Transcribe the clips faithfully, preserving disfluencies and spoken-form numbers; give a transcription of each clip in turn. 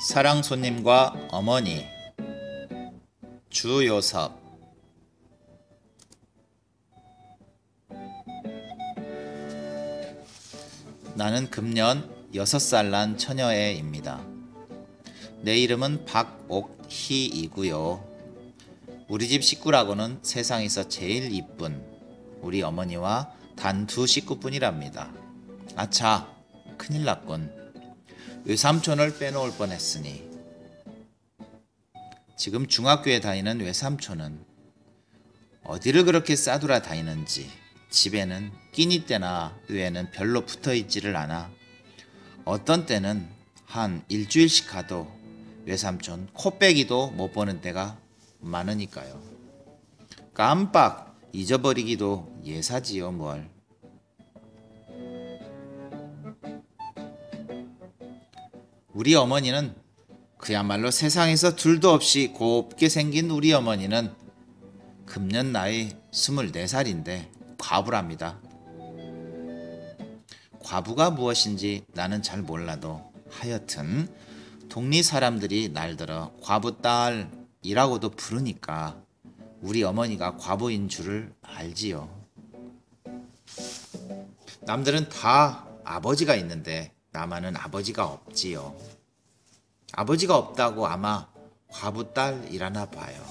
사랑 손님과 어머니 주요섭. 나는 금년 여섯 살 난 처녀애입니다. 내 이름은 박옥희이고요. 우리 집 식구라고는 세상에서 제일 이쁜 우리 어머니와 단 두 식구뿐이랍니다. 아차, 큰일 났군. 외삼촌을 빼놓을 뻔했으니. 지금 중학교에 다니는 외삼촌은 어디를 그렇게 싸돌아 다니는지 집에는 끼니 때나 외에는 별로 붙어있지를 않아 어떤 때는 한 일주일씩 가도 외삼촌 코빼기도 못 보는 때가 많으니까요. 깜빡 잊어버리기도 예사지요 뭘. 우리 어머니는 그야말로 세상에서 둘도 없이 곱게 생긴 우리 어머니는 금년 나이 스물네 살인데 과부랍니다. 과부가 무엇인지 나는 잘 몰라도 하여튼 동리 사람들이 날들어 과부딸이라고도 부르니까 우리 어머니가 과부인 줄을 알지요. 남들은 다 아버지가 있는데 나만은 아버지가 없지요. 아버지가 없다고 아마 과부딸이라나 봐요.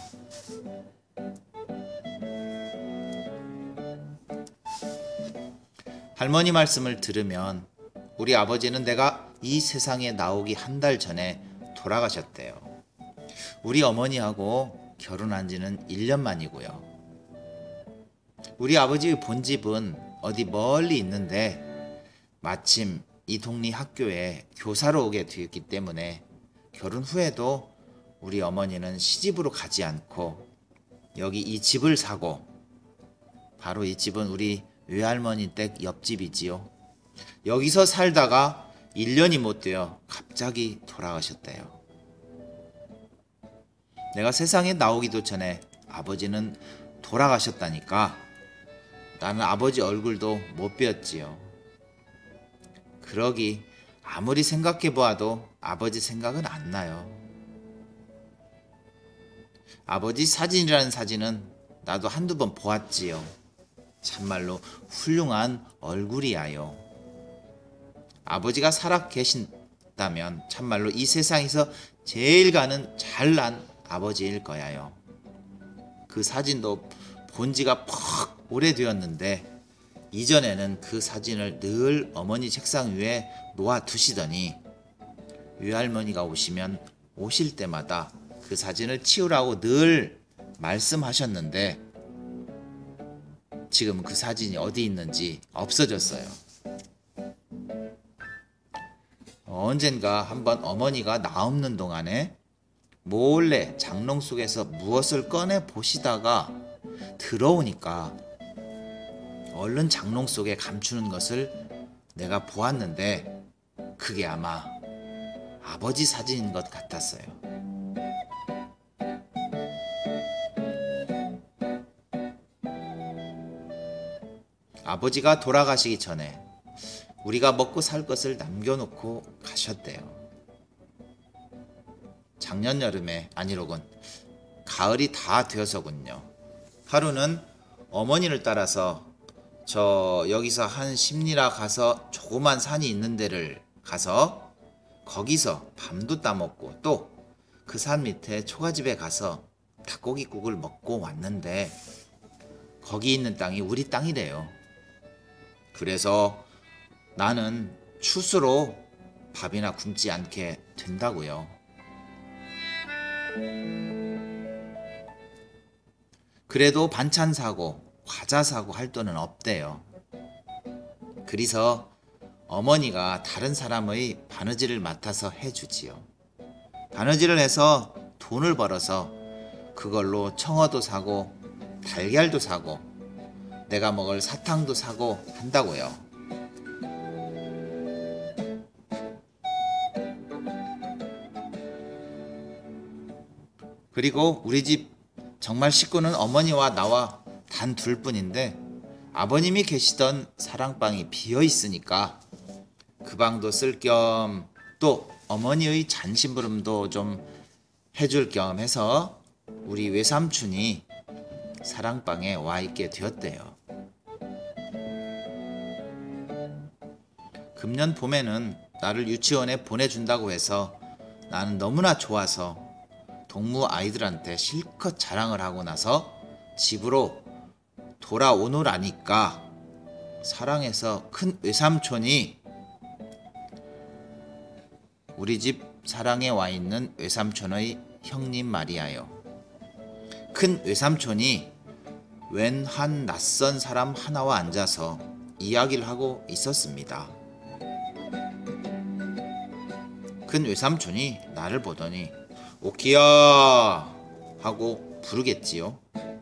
할머니 말씀을 들으면 우리 아버지는 내가 이 세상에 나오기 한 달 전에 돌아가셨대요. 우리 어머니하고 결혼한 지는 일 년 만이고요. 우리 아버지의 본집은 어디 멀리 있는데 마침 이 동네 학교에 교사로 오게 되었기 때문에 결혼 후에도 우리 어머니는 시집으로 가지 않고 여기 이 집을 사고, 바로 이 집은 우리 외할머니 댁 옆집이지요. 여기서 살다가 일 년이 못 되어 갑자기 돌아가셨대요. 내가 세상에 나오기도 전에 아버지는 돌아가셨다니까 나는 아버지 얼굴도 못 뵀지요. 그러기 아무리 생각해 보아도 아버지 생각은 안 나요. 아버지 사진이라는 사진은 나도 한두 번 보았지요. 참말로 훌륭한 얼굴이야요. 아버지가 살아 계신다면 참말로 이 세상에서 제일 가는 잘난 아버지일 거야요. 그 사진도 본 지가 퍽 오래되었는데 이전에는 그 사진을 늘 어머니 책상 위에 놓아두시더니 외할머니가 오시면 오실 때마다 그 사진을 치우라고 늘 말씀하셨는데 지금 그 사진이 어디 있는지 없어졌어요. 언젠가 한번 어머니가 나 없는 동안에 몰래 장롱 속에서 무엇을 꺼내 보시다가 들어오니까 얼른 장롱 속에 감추는 것을 내가 보았는데 그게 아마 아버지 사진인 것 같았어요. 아버지가 돌아가시기 전에 우리가 먹고 살 것을 남겨놓고 가셨대요. 작년 여름에, 아니로군 가을이 다 되어서군요. 하루는 어머니를 따라서 저 여기서 한 십리라 가서 조그만 산이 있는 데를 가서 거기서 밤도 따먹고 또 그 산 밑에 초가집에 가서 닭고기국을 먹고 왔는데 거기 있는 땅이 우리 땅이래요. 그래서 나는 추수로 밥이나 굶지 않게 된다고요. 그래도 반찬 사고 과자 사고 할 돈은 없대요. 그래서 어머니가 다른 사람의 바느질을 맡아서 해주지요. 바느질을 해서 돈을 벌어서 그걸로 청어도 사고 달걀도 사고 내가 먹을 사탕도 사고 한다고요. 그리고 우리 집 정말 식구는 어머니와 나와 단 둘뿐인데 아버님이 계시던 사랑방이 비어 있으니까 그 방도 쓸 겸 또 어머니의 잔심부름도 좀 해줄 겸 해서 우리 외삼촌이 사랑방에 와 있게 되었대요. 금년 봄에는 나를 유치원에 보내준다고 해서 나는 너무나 좋아서 동무 아이들한테 실컷 자랑을 하고 나서 집으로 돌아오노라니까 사랑해서 큰 외삼촌이 우리 집 사랑에 와 있는 외삼촌의 형님 말이야요. 큰 외삼촌이 웬 한 낯선 사람 하나와 앉아서 이야기를 하고 있었습니다. 큰 외삼촌이 나를 보더니 오키야 하고 부르겠지요.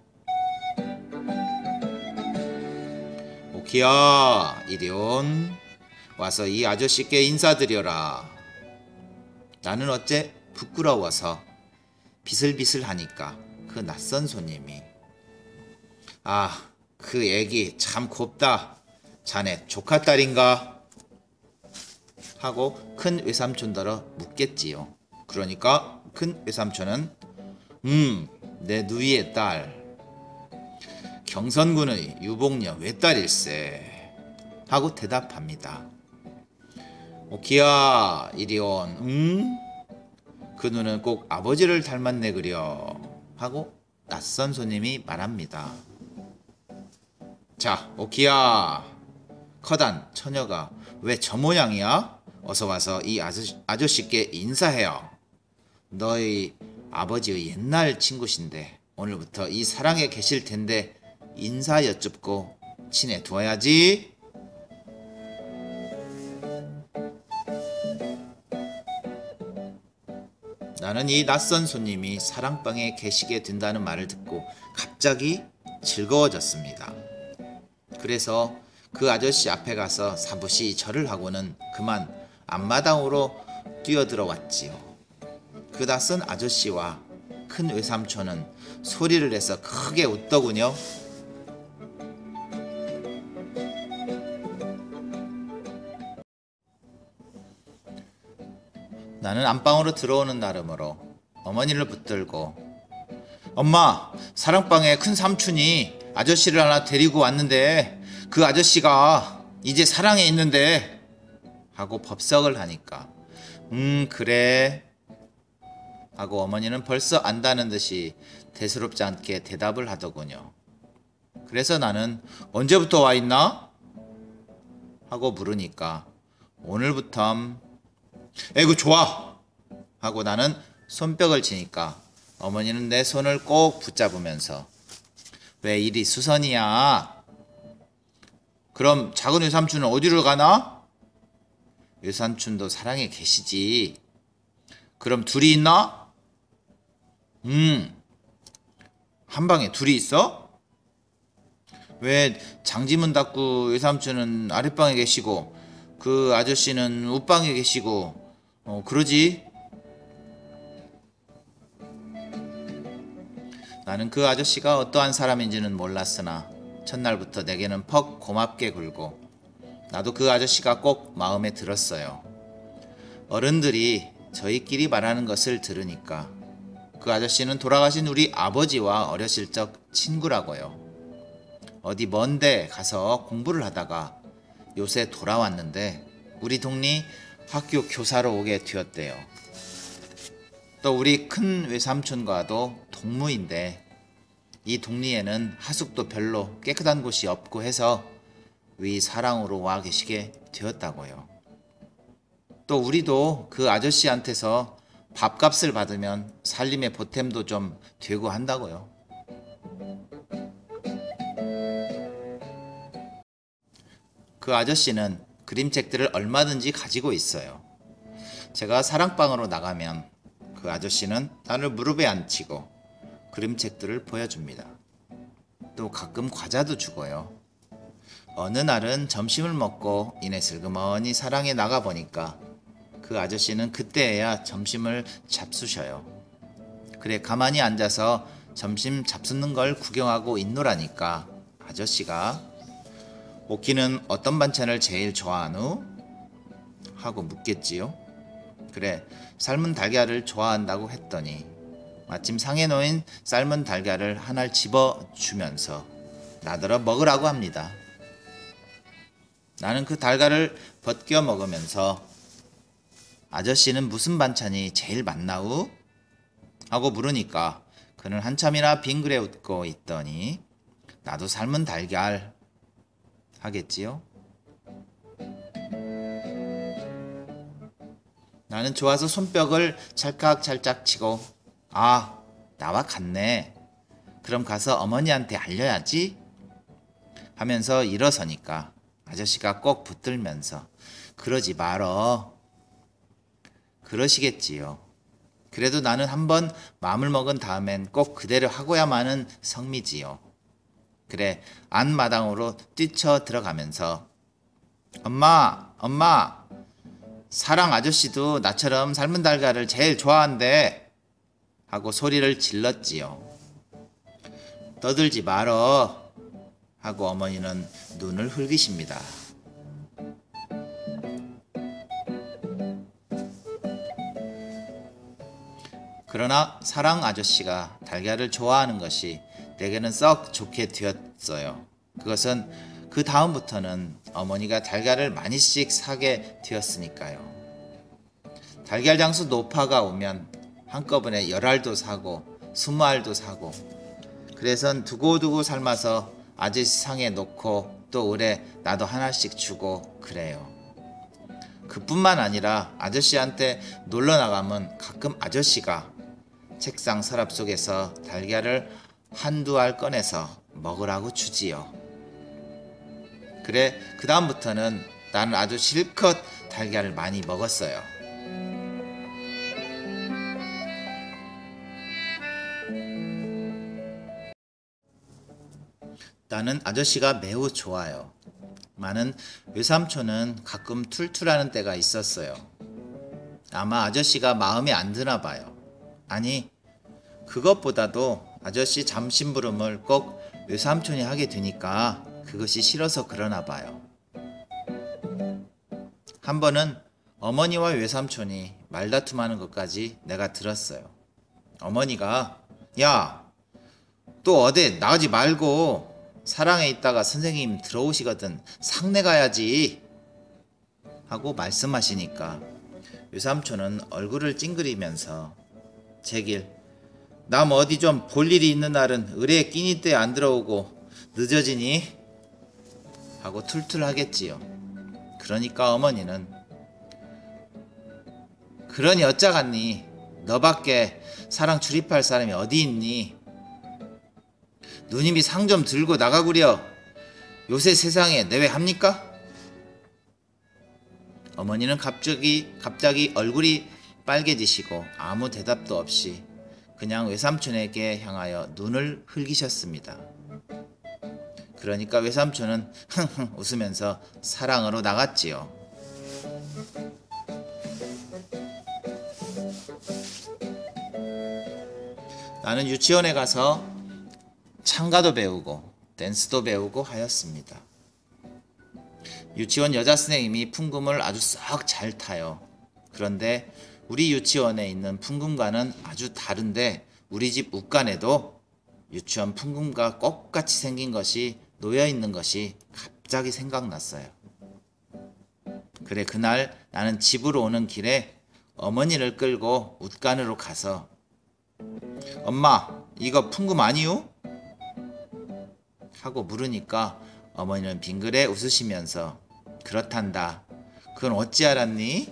오키야 이리 온. 와서 이 아저씨께 인사드려라. 나는 어째 부끄러워서 비슬비슬하니까 그 낯선 손님이 아, 그 애기 참 곱다. 자네 조카딸인가? 하고 큰 외삼촌더러 묻겠지요. 그러니까 큰 외삼촌은 음, 내 누이의 딸 경선군의 유복녀 외딸일세 하고 대답합니다. 오키야 이리 온. 음? 그 눈은 꼭 아버지를 닮았네 그려 하고 낯선 손님이 말합니다. 자 오키야 커단 처녀가 왜 저 모양이야? 어서 와서 이 아저씨, 아저씨께 인사해요. 너희 아버지의 옛날 친구신데 오늘부터 이 사랑에 계실 텐데 인사 여쭙고 친해두어야지. 나는 이 낯선 손님이 사랑방에 계시게 된다는 말을 듣고 갑자기 즐거워졌습니다. 그래서 그 아저씨 앞에 가서 사부시 절을 하고는 그만 앞마당으로 뛰어들어왔지요. 그 낯선 아저씨와 큰 외삼촌은 소리를 내서 크게 웃더군요. 나는 안방으로 들어오는 나름으로 어머니를 붙들고 엄마, 사랑방에 큰 삼촌이 아저씨를 하나 데리고 왔는데 그 아저씨가 이제 사랑에 있는데 하고 법석을 하니까 음 그래 하고 어머니는 벌써 안다는 듯이 대수롭지 않게 대답을 하더군요. 그래서 나는 언제부터 와 있나? 하고 물으니까 오늘부터. 에이구 좋아 하고 나는 손뼉을 치니까 어머니는 내 손을 꼭 붙잡으면서 왜 이리 수선이야? 그럼 작은 외삼촌은 어디로 가나? 외삼촌도 사랑에 계시지. 그럼 둘이 있나? 음, 한 방에 둘이 있어? 왜 장지문 닫고 외삼촌은 아랫방에 계시고 그 아저씨는 웃방에 계시고 어 그러지? 나는 그 아저씨가 어떠한 사람인지는 몰랐으나 첫날부터 내게는 퍽 고맙게 굴고 나도 그 아저씨가 꼭 마음에 들었어요. 어른들이 저희끼리 말하는 것을 들으니까 그 아저씨는 돌아가신 우리 아버지와 어렸을 적 친구라고요. 어디 먼데 가서 공부를 하다가 요새 돌아왔는데 우리 동리 학교 교사로 오게 되었대요. 또 우리 큰 외삼촌과도 동무인데 이 동리에는 하숙도 별로 깨끗한 곳이 없고 해서 위 사랑으로 와 계시게 되었다고요. 또 우리도 그 아저씨한테서 밥값을 받으면 살림의 보탬도 좀 되고 한다고요. 그 아저씨는 그림책들을 얼마든지 가지고 있어요. 제가 사랑방으로 나가면 그 아저씨는 나를 무릎에 앉히고 그림책들을 보여줍니다. 또 가끔 과자도 주고요. 어느 날은 점심을 먹고 이내 슬그머니 사랑에 나가보니까 그 아저씨는 그때야 점심을 잡수셔요. 그래 가만히 앉아서 점심 잡수는 걸 구경하고 있노라니까 아저씨가 오키는 어떤 반찬을 제일 좋아하누? 하고 묻겠지요. 그래, 삶은 달걀을 좋아한다고 했더니 마침 상에 놓인 삶은 달걀을 하나를 집어주면서 나더러 먹으라고 합니다. 나는 그 달걀을 벗겨 먹으면서 아저씨는 무슨 반찬이 제일 맛나우? 하고 물으니까 그는 한참이나 빙그레 웃고 있더니 나도 삶은 달걀 하겠지요? 나는 좋아서 손뼉을 찰칵찰칵 치고 아, 나와 같네. 그럼 가서 어머니한테 알려야지 하면서 일어서니까 아저씨가 꼭 붙들면서 그러지 말어. 그러시겠지요. 그래도 나는 한번 마음을 먹은 다음엔 꼭 그대로 하고야만은 성미지요. 그래, 안마당으로 뛰쳐 들어가면서 엄마, 엄마, 사랑 아저씨도 나처럼 삶은 달걀을 제일 좋아한대 하고 소리를 질렀지요. 떠들지 말어 하고 어머니는 눈을 흘기십니다. 그러나 사랑 아저씨가 달걀을 좋아하는 것이 내게는 썩 좋게 되었어요. 그것은 그 다음부터는 어머니가 달걀을 많이씩 사게 되었으니까요. 달걀 장수 노파가 오면 한꺼번에 열 알도 사고 스무 알도 사고 그래선 두고두고 삶아서 아저씨 상에 놓고 또 올해 나도 하나씩 주고 그래요. 그뿐만 아니라 아저씨한테 놀러 나가면 가끔 아저씨가 책상 서랍 속에서 달걀을 한두 알 꺼내서 먹으라고 주지요. 그래, 그 다음부터는 나는 아주 실컷 달걀을 많이 먹었어요. 나는 아저씨가 매우 좋아요. 많은 외삼촌은 가끔 툴툴하는 때가 있었어요. 아마 아저씨가 마음에 안 드나 봐요. 아니, 그것보다도 아저씨 잠심부름을 꼭 외삼촌이 하게 되니까 그것이 싫어서 그러나 봐요. 한 번은 어머니와 외삼촌이 말다툼하는 것까지 내가 들었어요. 어머니가 야, 또 어디 나가지 말고 사랑에 있다가 선생님 들어오시거든 상내 가야지 하고 말씀하시니까 외삼촌은 얼굴을 찡그리면서 제길 남 어디 좀 볼 일이 있는 날은 의뢰 끼니 때 안 들어오고 늦어지니? 하고 툴툴하겠지요. 그러니까 어머니는 그러니 어쩌겠니? 너밖에 사랑 출입할 사람이 어디 있니? 누님이 상 좀 들고 나가구려. 요새 세상에 내외 합니까? 어머니는 갑자기 갑자기 얼굴이 빨개지시고 아무 대답도 없이 그냥 외삼촌에게 향하여 눈을 흘기셨습니다. 그러니까 외삼촌은 흥흥 웃으면서 사랑으로 나갔지요. 나는 유치원에 가서 창가도 배우고 댄스도 배우고 하였습니다. 유치원 여자 선생님이 풍금을 아주 썩 잘 타요. 그런데 우리 유치원에 있는 풍금과는 아주 다른데 우리 집 웃간에도 유치원 풍금과 똑같이 생긴 것이 놓여 있는 것이 갑자기 생각났어요. 그래, 그날 나는 집으로 오는 길에 어머니를 끌고 웃간으로 가서 엄마, 이거 풍금 아니요? 하고 물으니까 어머니는 빙그레 웃으시면서 그렇단다. 그건 어찌 알았니?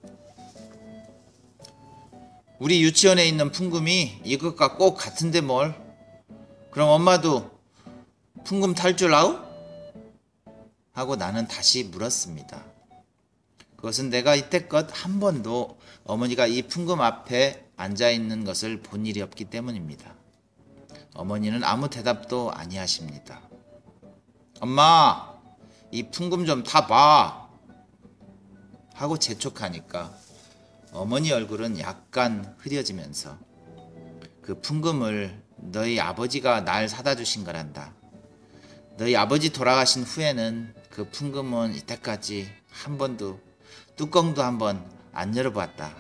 우리 유치원에 있는 풍금이 이것과 꼭 같은데 뭘. 그럼 엄마도 풍금 탈 줄 아우? 하고 나는 다시 물었습니다. 그것은 내가 이때껏 한 번도 어머니가 이 풍금 앞에 앉아있는 것을 본 일이 없기 때문입니다. 어머니는 아무 대답도 아니하십니다. 엄마, 이 풍금 좀 타봐 하고 재촉하니까 어머니 얼굴은 약간 흐려지면서 그 풍금을 너희 아버지가 날 사다 주신 거란다. 너희 아버지 돌아가신 후에는 그 풍금은 이때까지 한 번도 뚜껑도 한번 안 열어봤다.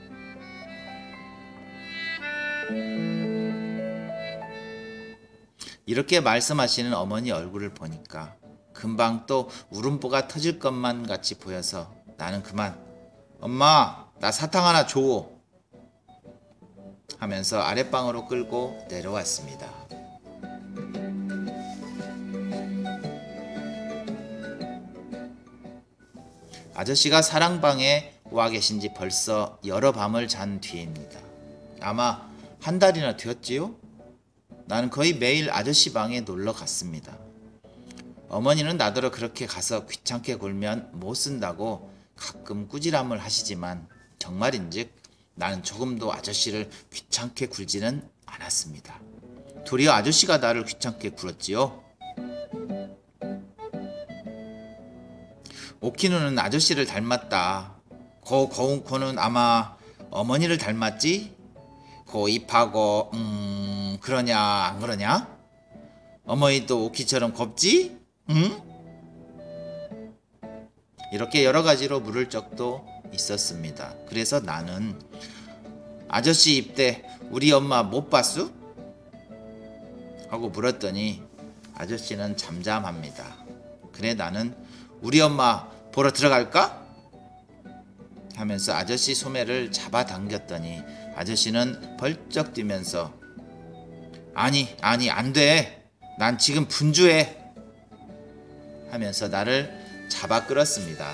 이렇게 말씀하시는 어머니 얼굴을 보니까 금방 또 울음보가 터질 것만 같이 보여서 나는 그만 엄마 나 사탕 하나 줘 하면서 아랫방으로 끌고 내려왔습니다. 아저씨가 사랑방에 와 계신 지 벌써 여러 밤을 잔 뒤입니다. 아마 한 달이나 되었지요? 나는 거의 매일 아저씨 방에 놀러 갔습니다. 어머니는 나더러 그렇게 가서 귀찮게 굴면 못 쓴다고 가끔 꾸지람을 하시지만 정말인즉 나는 조금도 아저씨를 귀찮게 굴지는 않았습니다. 도리어 아저씨가 나를 귀찮게 굴었지요. 오키누는 아저씨를 닮았다. 고 고운코는 아마 어머니를 닮았지? 고 입하고 음 그러냐 안 그러냐? 어머니도 오키처럼 곱지? 응? 이렇게 여러 가지로 물을 적도 있었습니다. 그래서 나는 아저씨 입대 우리 엄마 못 봤수? 하고 물었더니 아저씨는 잠잠합니다. 그래 나는 우리 엄마 보러 들어갈까? 하면서 아저씨 소매를 잡아당겼더니 아저씨는 벌쩍 뛰면서 아니 아니 안돼 난 지금 분주해 하면서 나를 잡아 끌었습니다.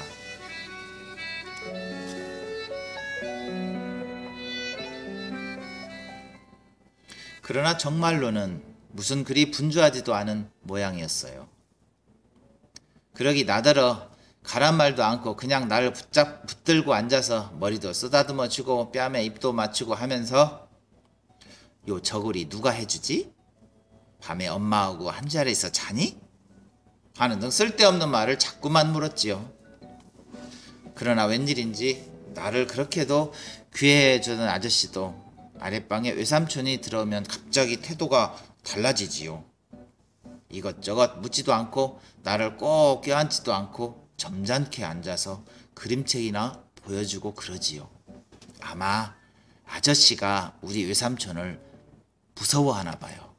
그러나 정말로는 무슨 그리 분주하지도 않은 모양이었어요. 그러기 나더러 가란 말도 않고 그냥 나를 붙잡, 붙들고 앉아서 머리도 쓰다듬어 주고 뺨에 입도 맞추고 하면서 요 저고리 누가 해주지? 밤에 엄마하고 한 자리에서 자니? 하는 등 쓸데없는 말을 자꾸만 물었지요. 그러나 웬일인지 나를 그렇게도 귀해해주는 아저씨도 아랫방에 외삼촌이 들어오면 갑자기 태도가 달라지지요. 이것저것 묻지도 않고 나를 꼭 껴안지도 않고 점잖게 앉아서 그림책이나 보여주고 그러지요. 아마 아저씨가 우리 외삼촌을 무서워하나 봐요.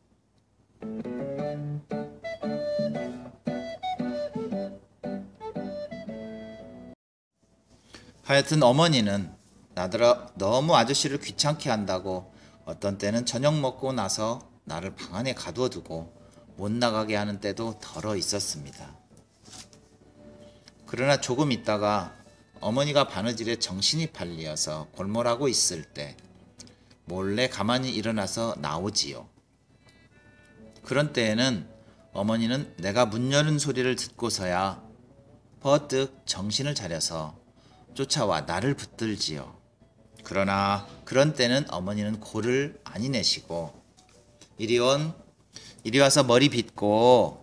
하여튼 어머니는 나더러 너무 아저씨를 귀찮게 한다고 어떤 때는 저녁 먹고 나서 나를 방 안에 가두어 두고 못 나가게 하는 때도 덜어 있었습니다. 그러나 조금 있다가 어머니가 바느질에 정신이 팔리어서 골몰하고 있을 때 몰래 가만히 일어나서 나오지요. 그런 때에는 어머니는 내가 문 여는 소리를 듣고서야 버뜩 정신을 차려서 쫓아와 나를 붙들지요. 그러나 그런 때는 어머니는 고를 아니 내시고 이리 온, 이리 와서 머리 빗고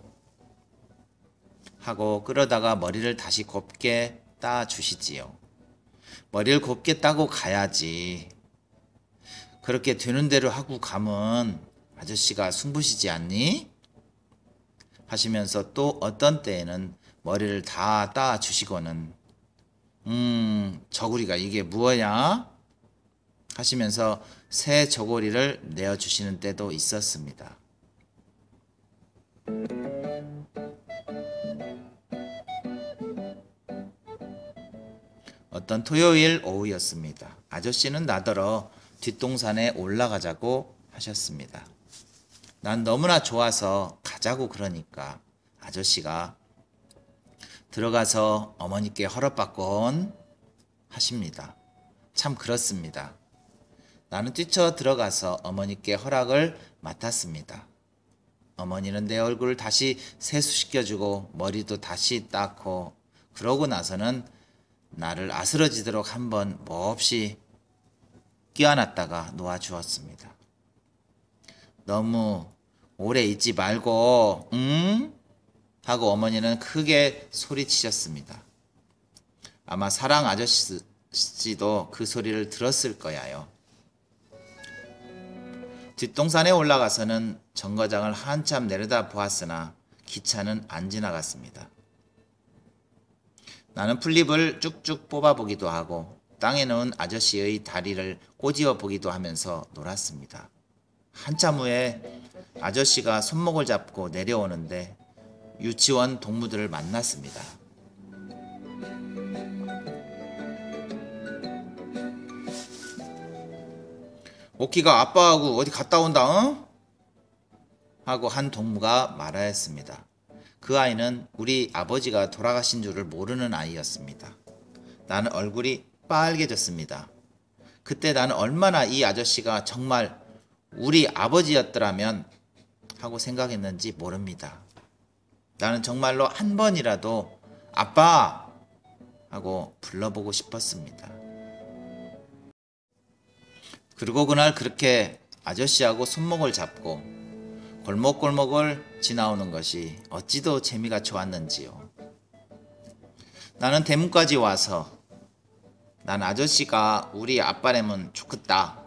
하고 끌어다가 머리를 다시 곱게 따 주시지요. 머리를 곱게 따고 가야지. 그렇게 되는 대로 하고 가면 아저씨가 숨부시지 않니? 하시면서 또 어떤 때에는 머리를 다 따 주시고는 음 저고리가 이게 무엇냐? 하시면서 새 저고리를 내어주시는 때도 있었습니다. 어떤 토요일 오후였습니다. 아저씨는 나더러 뒷동산에 올라가자고 하셨습니다. 난 너무나 좋아서 가자고 그러니까 아저씨가 들어가서 어머니께 허락받곤 하십니다. 참 그렇습니다. 나는 뛰쳐 들어가서 어머니께 허락을 맡았습니다. 어머니는 내 얼굴을 다시 세수시켜주고 머리도 다시 닦고 그러고 나서는 나를 아스러지도록 한번 몹시 끼워놨다가 놓아주었습니다. 너무 오래 있지 말고 응? 하고 어머니는 크게 소리치셨습니다. 아마 사랑 아저씨도 그 소리를 들었을 거야요. 뒷동산에 올라가서는 정거장을 한참 내려다 보았으나 기차는 안 지나갔습니다. 나는 풀잎을 쭉쭉 뽑아보기도 하고 땅에 누운 아저씨의 다리를 꼬집어 보기도 하면서 놀았습니다. 한참 후에 아저씨가 손목을 잡고 내려오는데 유치원 동무들을 만났습니다. 오키가 아빠하고 어디 갔다 온다, 응? 하고 한 동무가 말하였습니다. 그 아이는 우리 아버지가 돌아가신 줄을 모르는 아이였습니다. 나는 얼굴이 빨개졌습니다. 그때 나는 얼마나 이 아저씨가 정말 우리 아버지였더라면 하고 생각했는지 모릅니다. 나는 정말로 한 번이라도 아빠 하고 불러보고 싶었습니다. 그리고 그날 그렇게 아저씨하고 손목을 잡고 골목골목을 지나오는 것이 어찌도 재미가 좋았는지요. 나는 대문까지 와서 난 아저씨가 우리 아빠라면 좋겠다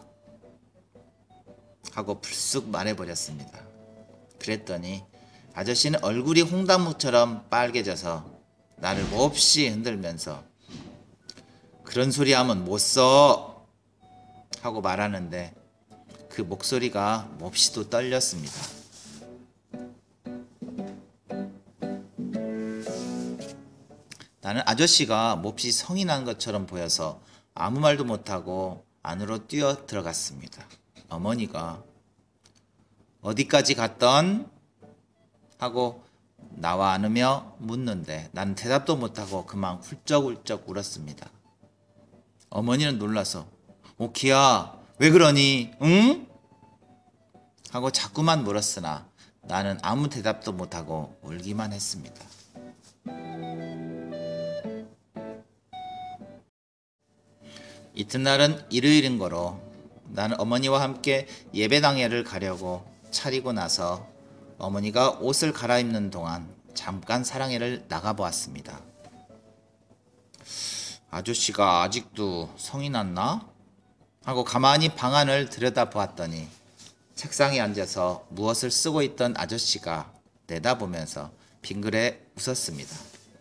하고 불쑥 말해버렸습니다. 그랬더니 아저씨는 얼굴이 홍당무처럼 빨개져서 나를 몹시 흔들면서 그런 소리 하면 못 써 하고 말하는데 그 목소리가 몹시도 떨렸습니다. 나는 아저씨가 몹시 성이 난 것처럼 보여서 아무 말도 못하고 안으로 뛰어 들어갔습니다. 어머니가 어디까지 갔던? 하고 나와 안으며 묻는데 나는 대답도 못하고 그만 훌쩍훌쩍 울었습니다. 어머니는 놀라서 오키야 왜 그러니? 응? 하고 자꾸만 물었으나 나는 아무 대답도 못하고 울기만 했습니다. 이튿날은 일요일인 거로 나는 어머니와 함께 예배당회를 가려고 차리고 나서 어머니가 옷을 갈아입는 동안 잠깐 사랑회를 나가보았습니다. 아저씨가 아직도 성이 났나? 하고 가만히 방 안을 들여다보았더니 책상에 앉아서 무엇을 쓰고 있던 아저씨가 내다보면서 빙그레 웃었습니다.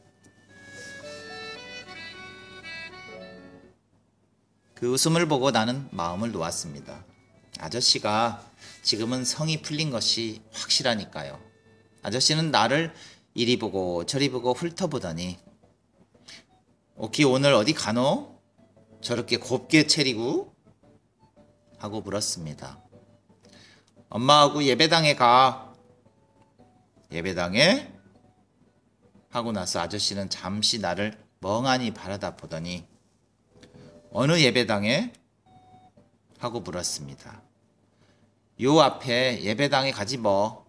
그 웃음을 보고 나는 마음을 놓았습니다. 아저씨가 지금은 성이 풀린 것이 확실하니까요. 아저씨는 나를 이리 보고 저리 보고 훑어보더니 오키 오늘 어디 가노? 저렇게 곱게 차리고? 하고 물었습니다. 엄마하고 예배당에 가. 예배당에? 하고 나서 아저씨는 잠시 나를 멍하니 바라다 보더니 어느 예배당에? 하고 물었습니다. 요 앞에 예배당에 가지 뭐.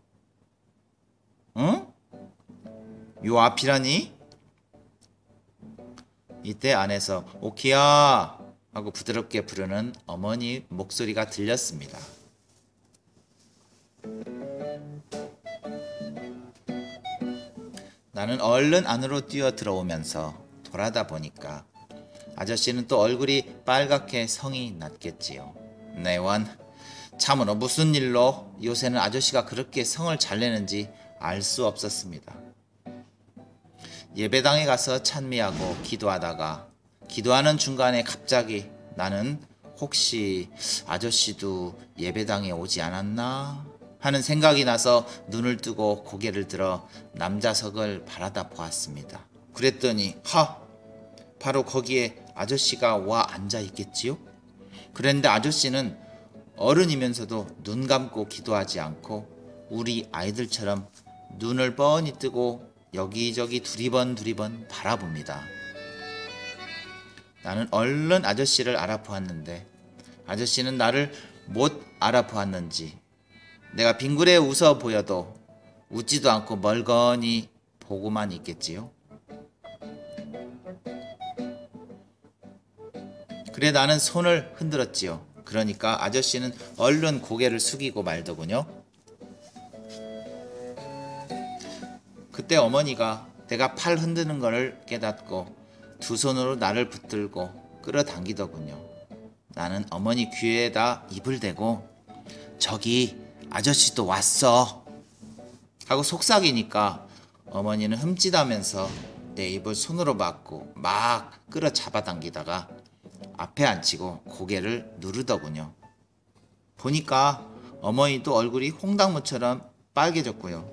응? 요 앞이라니? 이때 안에서 오키야 하고 부드럽게 부르는 어머니 목소리가 들렸습니다. 나는 얼른 안으로 뛰어 들어오면서 돌아다 보니까 아저씨는 또 얼굴이 빨갛게 성이 났겠지요. 네원 참으로 무슨 일로 요새는 아저씨가 그렇게 성을 잘 내는지 알 수 없었습니다. 예배당에 가서 찬미하고 기도하다가 기도하는 중간에 갑자기 나는 혹시 아저씨도 예배당에 오지 않았나 하는 생각이 나서 눈을 뜨고 고개를 들어 남자석을 바라다 보았습니다. 그랬더니 하! 바로 거기에 아저씨가 와 앉아 있겠지요? 그런데 아저씨는 어른이면서도 눈 감고 기도하지 않고 우리 아이들처럼 눈을 뻔히 뜨고 여기저기 두리번 두리번 바라봅니다. 나는 얼른 아저씨를 알아보았는데 아저씨는 나를 못 알아보았는지 내가 빙그레 웃어 보여도 웃지도 않고 멀거니 보고만 있겠지요. 그래 나는 손을 흔들었지요. 그러니까 아저씨는 얼른 고개를 숙이고 말더군요. 그때 어머니가 내가 팔 흔드는 것을 깨닫고 두 손으로 나를 붙들고 끌어당기더군요. 나는 어머니 귀에다 입을 대고 저기 아저씨도 왔어 하고 속삭이니까 어머니는 흠칫하면서 내 입을 손으로 막고 막 끌어 잡아당기다가 앞에 앉히고 고개를 누르더군요. 보니까 어머니도 얼굴이 홍당무처럼 빨개졌고요.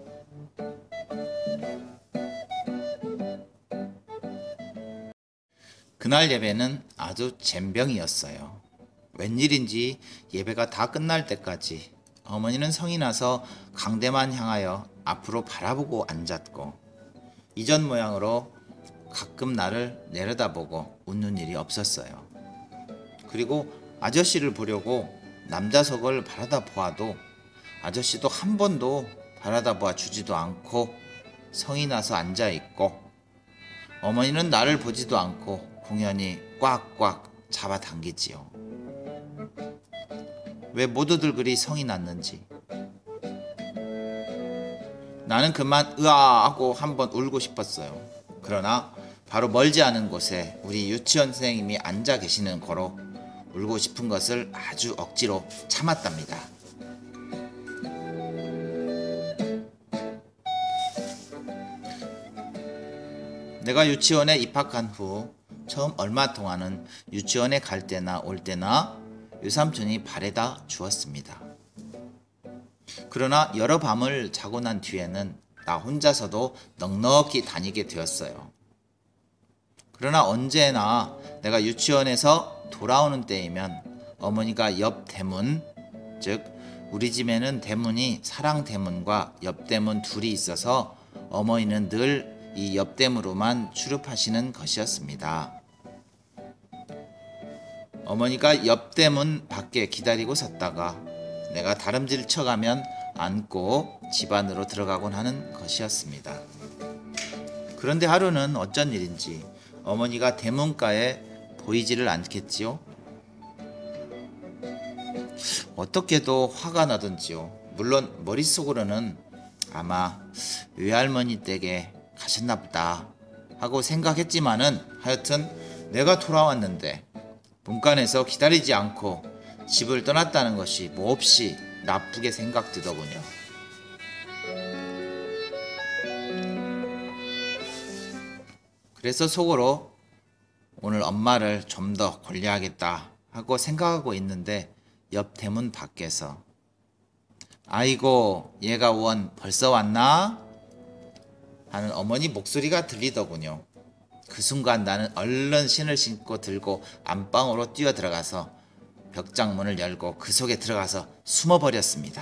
그날 예배는 아주 젬병이었어요. 웬일인지 예배가 다 끝날 때까지 어머니는 성이 나서 강대만 향하여 앞으로 바라보고 앉았고, 이전 모양으로 가끔 나를 내려다보고 웃는 일이 없었어요. 그리고 아저씨를 보려고 남좌석을 바라다 보아도 아저씨도 한 번도 바라다 보아 주지도 않고 성이 나서 앉아있고, 어머니는 나를 보지도 않고 공연히 꽉꽉 잡아당기지요. 왜 모두들 그리 성이 났는지. 나는 그만 으아 하고 한번 울고 싶었어요. 그러나 바로 멀지 않은 곳에 우리 유치원 선생님이 앉아 계시는 거로 울고 싶은 것을 아주 억지로 참았답니다. 내가 유치원에 입학한 후 처음 얼마 동안은 유치원에 갈 때나 올 때나 외삼촌이 바래다 주었습니다. 그러나 여러 밤을 자고 난 뒤에는 나 혼자서도 넉넉히 다니게 되었어요. 그러나 언제나 내가 유치원에서 돌아오는 때이면 어머니가 옆 대문, 즉 우리 집에는 대문이 사랑 대문과 옆 대문 둘이 있어서 어머니는 늘 이 옆 대문으로만 출입하시는 것이었습니다. 어머니가 옆 대문 밖에 기다리고 섰다가 내가 다름질 쳐가면 안고 집 안으로 들어가곤 하는 것이었습니다. 그런데 하루는 어쩐 일인지 어머니가 대문가에 보이지를 않겠지요. 어떻게도 화가 나던지요. 물론 머릿속으로는 아마 외할머니 댁에 가셨나 보다 하고 생각했지만은 하여튼 내가 돌아왔는데 문간에서 기다리지 않고 집을 떠났다는 것이 몹시 나쁘게 생각되더군요. 그래서 속으로 오늘 엄마를 좀 더 관리하겠다 하고 생각하고 있는데 옆 대문 밖에서 아이고 얘가 원 벌써 왔나? 하는 어머니 목소리가 들리더군요. 그 순간 나는 얼른 신을 신고 들고 안방으로 뛰어 들어가서 벽장문을 열고 그 속에 들어가서 숨어버렸습니다.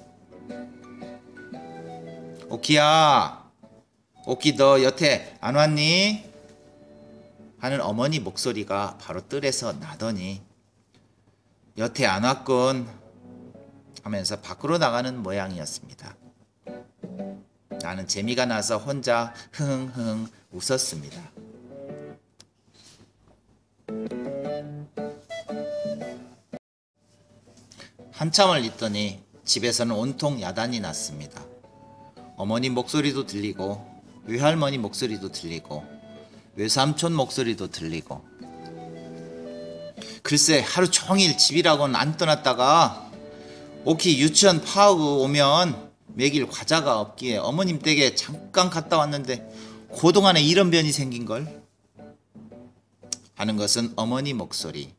오키야, 오키 너 여태 안 왔니? 하는 어머니 목소리가 바로 뜰에서 나더니 여태 안 왔군 하면서 밖으로 나가는 모양이었습니다. 나는 재미가 나서 혼자 흥흥 웃었습니다. 한참을 있더니 집에서는 온통 야단이 났습니다. 어머니 목소리도 들리고 외할머니 목소리도 들리고 외삼촌 목소리도 들리고, 글쎄 하루 종일 집이라고는 안 떠났다가 오키 유치원 파하고 오면 먹일 과자가 없기에 어머님 댁에 잠깐 갔다 왔는데 그동안에 이런 변이 생긴걸 하는 것은 어머니 목소리.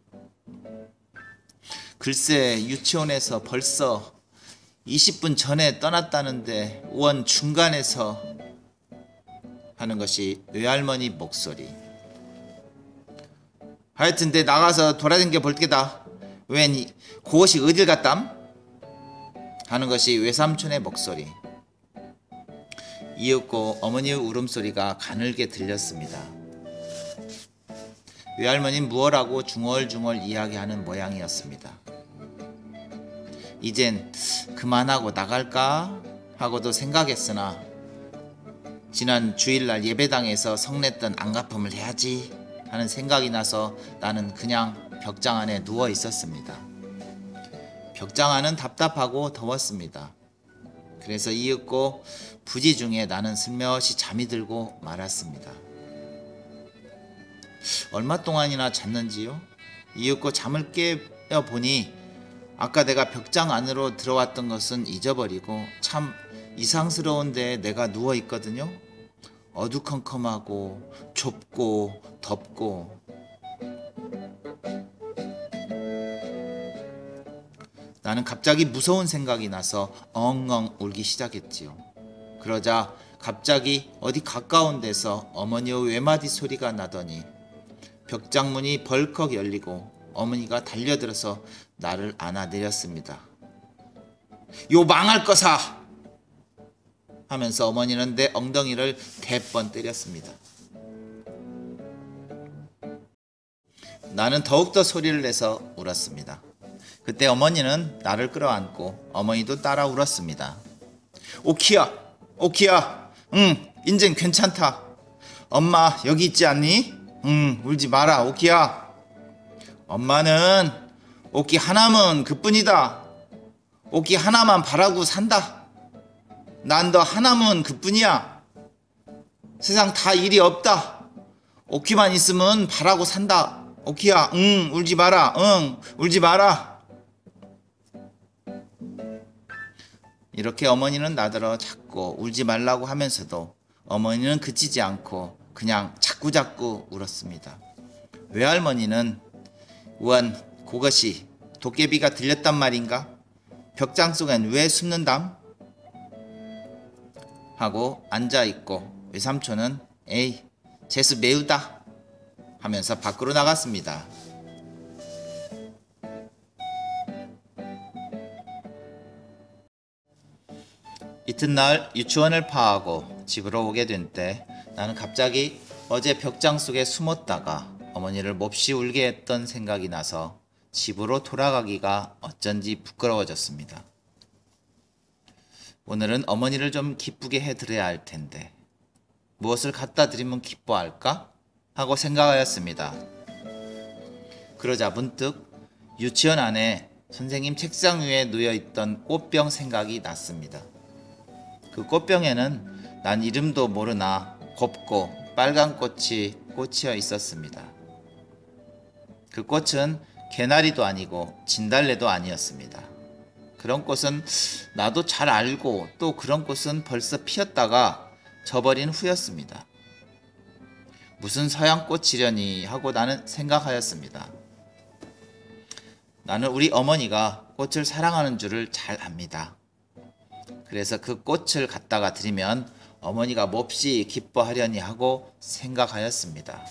글쎄 유치원에서 벌써 이십 분 전에 떠났다는데 원 중간에서 하는 것이 외할머니 목소리. 하여튼 내 나가서 돌아다녀 볼 게다. 웬 그것이 어딜 갔담? 하는 것이 외삼촌의 목소리. 이윽고 어머니의 울음소리가 가늘게 들렸습니다. 외할머니는 무엇라고 중얼중얼 이야기하는 모양이었습니다. 이젠 그만하고 나갈까 하고도 생각했으나 지난 주일날 예배당에서 성냈던 안갚음을 해야지 하는 생각이 나서 나는 그냥 벽장 안에 누워 있었습니다. 벽장 안은 답답하고 더웠습니다. 그래서 이윽고 부지 중에 나는 슬며시 잠이 들고 말았습니다. 얼마 동안이나 잤는지요? 이윽고 잠을 깨어보니 아까 내가 벽장 안으로 들어왔던 것은 잊어버리고 참 이상스러운 데에 내가 누워 있거든요. 어두컴컴하고 좁고 덥고 나는 갑자기 무서운 생각이 나서 엉엉 울기 시작했지요. 그러자 갑자기 어디 가까운 데서 어머니의 외마디 소리가 나더니 벽장문이 벌컥 열리고 어머니가 달려들어서 나를 안아내렸습니다. 요 망할 거사! 하면서 어머니는 내 엉덩이를 대번 때렸습니다. 나는 더욱더 소리를 내서 울었습니다. 그때 어머니는 나를 끌어안고 어머니도 따라 울었습니다. 오키야, 오키야, 응, 인젠 괜찮다. 엄마 여기 있지 않니? 응, 울지 마라, 오키야. 엄마는 오키 하나면 그뿐이다. 오키 하나만 바라고 산다. 난 너 하나면 그뿐이야. 세상 다 일이 없다. 오키만 있으면 바라고 산다. 오키야, 응, 울지 마라, 응, 울지 마라. 이렇게 어머니는 나더러 자꾸 울지 말라고 하면서도 어머니는 그치지 않고 그냥 자꾸자꾸 울었습니다. 외할머니는 우한 그것이 도깨비가 들렸단 말인가? 벽장 속엔 왜 숨는담? 하고 앉아있고 외삼촌은 에이 재수 매우다 하면서 밖으로 나갔습니다. 이튿날 유치원을 파하고 집으로 오게 된 때 나는 갑자기 어제 벽장 속에 숨었다가 어머니를 몹시 울게 했던 생각이 나서 집으로 돌아가기가 어쩐지 부끄러워졌습니다. 오늘은 어머니를 좀 기쁘게 해드려야 할 텐데 무엇을 갖다 드리면 기뻐할까? 하고 생각하였습니다. 그러자 문득 유치원 안에 선생님 책상 위에 놓여있던 꽃병 생각이 났습니다. 그 꽃병에는 난 이름도 모르나 곱고 빨간 꽃이 꽂혀 있었습니다. 그 꽃은 개나리도 아니고 진달래도 아니었습니다. 그런 꽃은 나도 잘 알고 또 그런 꽃은 벌써 피었다가 져버린 후였습니다. 무슨 서양꽃이려니 하고 나는 생각하였습니다. 나는 우리 어머니가 꽃을 사랑하는 줄을 잘 압니다. 그래서 그 꽃을 갖다가 드리면 어머니가 몹시 기뻐하려니 하고 생각하였습니다.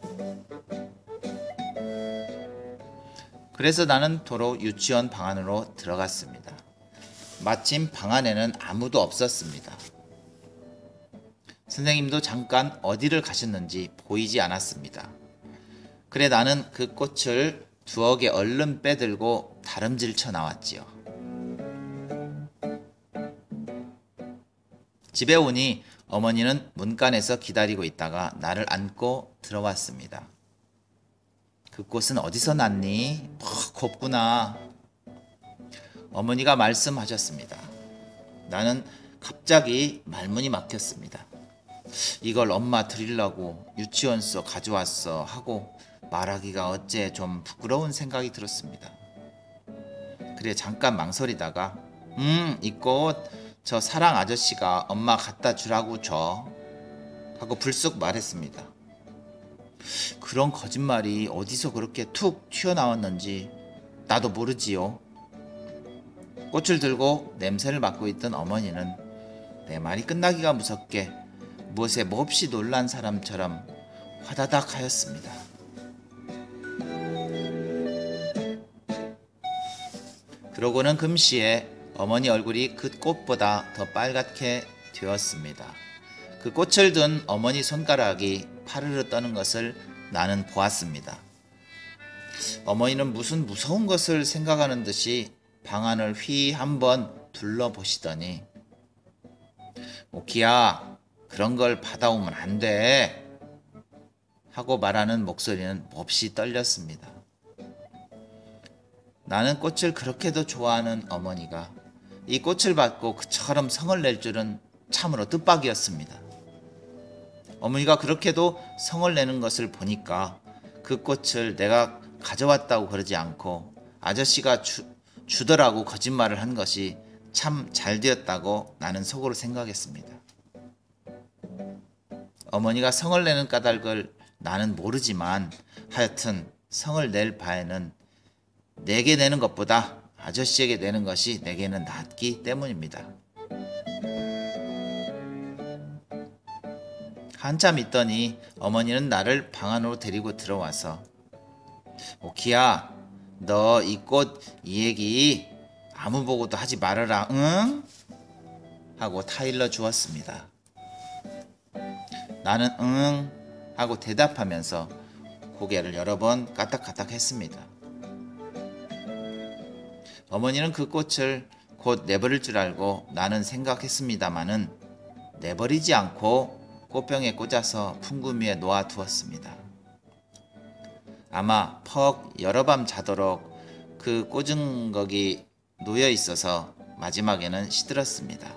그래서 나는 도로 유치원 방 안으로 들어갔습니다. 마침 방 안에는 아무도 없었습니다. 선생님도 잠깐 어디를 가셨는지 보이지 않았습니다. 그래 나는 그 꽃을 두어 개 얼른 빼들고 다름질쳐 나왔지요. 집에 오니 어머니는 문간에서 기다리고 있다가 나를 안고 들어왔습니다. 그 꽃은 어디서 났니? 뭐 곱구나. 어머니가 말씀하셨습니다. 나는 갑자기 말문이 막혔습니다. 이걸 엄마 드리려고 유치원서 가져왔어 하고 말하기가 어째 좀 부끄러운 생각이 들었습니다. 그래 잠깐 망설이다가 음, 이 꽃 저 사랑 아저씨가 엄마 갖다 주라고 줘 하고 불쑥 말했습니다. 그런 거짓말이 어디서 그렇게 툭 튀어나왔는지 나도 모르지요. 꽃을 들고 냄새를 맡고 있던 어머니는 내 말이 끝나기가 무섭게 무엇에 몹시 놀란 사람처럼 화다닥 하였습니다. 그러고는 금시에 어머니 얼굴이 그 꽃보다 더 빨갛게 되었습니다. 그 꽃을 든 어머니 손가락이 파르르 떠는 것을 나는 보았습니다. 어머니는 무슨 무서운 것을 생각하는 듯이 방 안을 휘 한번 둘러보시더니 오키야 그런 걸 받아오면 안 돼 하고 말하는 목소리는 몹시 떨렸습니다. 나는 꽃을 그렇게도 좋아하는 어머니가 이 꽃을 받고 그처럼 성을 낼 줄은 참으로 뜻밖이었습니다. 어머니가 그렇게도 성을 내는 것을 보니까 그 꽃을 내가 가져왔다고 그러지 않고 아저씨가 주, 주더라고 거짓말을 한 것이 참 잘되었다고 나는 속으로 생각했습니다. 어머니가 성을 내는 까닭을 나는 모르지만 하여튼 성을 낼 바에는 내게 내는 것보다 아저씨에게 내는 것이 내게는 낫기 때문입니다. 한참 있더니 어머니는 나를 방 안으로 데리고 들어와서 오키야, 너 이 꽃 이 얘기 아무 보고도 하지 말아라, 응? 하고 타일러 주었습니다. 나는 응 하고 대답하면서 고개를 여러 번 까딱까딱 했습니다. 어머니는 그 꽃을 곧 내버릴 줄 알고 나는 생각했습니다마는 내버리지 않고 꽃병에 꽂아서 풍금 위에 놓아두었습니다. 아마 퍽 여러 밤 자도록 그 꽂은 거기 놓여 있어서 마지막에는 시들었습니다.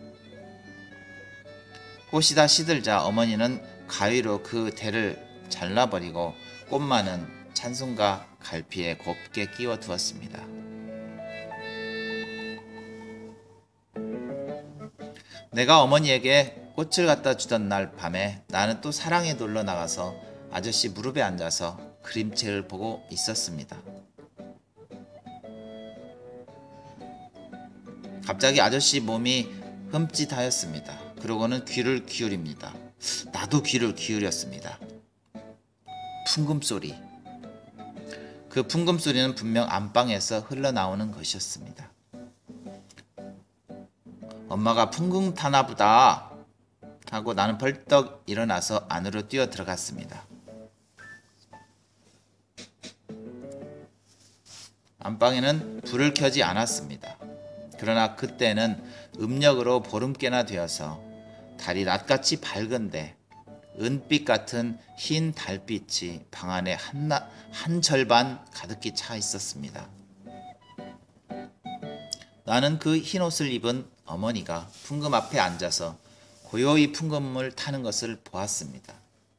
꽃이 다 시들자 어머니는 가위로 그 대를 잘라버리고 꽃만은 찬송가 갈피에 곱게 끼워 두었습니다. 내가 어머니에게 꽃을 갖다 주던 날 밤에 나는 또 사랑에 놀러 나가서 아저씨 무릎에 앉아서 그림책을 보고 있었습니다. 갑자기 아저씨 몸이 흠칫하였습니다. 그러고는 귀를 기울입니다. 나도 귀를 기울였습니다. 풍금소리. 그 풍금소리는 분명 안방에서 흘러나오는 것이었습니다. 엄마가 풍금 타나 보다 하고 나는 벌떡 일어나서 안으로 뛰어 들어갔습니다. 안방에는 불을 켜지 않았습니다. 그러나 그때는 음력으로 보름께나 되어서 달이 낮같이 밝은데 은빛 같은 흰 달빛이 방 안에 한나, 한 절반 가득히 차 있었습니다. 나는 그 흰 옷을 입은 어머니가 풍금 앞에 앉아서 고요히 풍금을 타는 것을 보았습니다.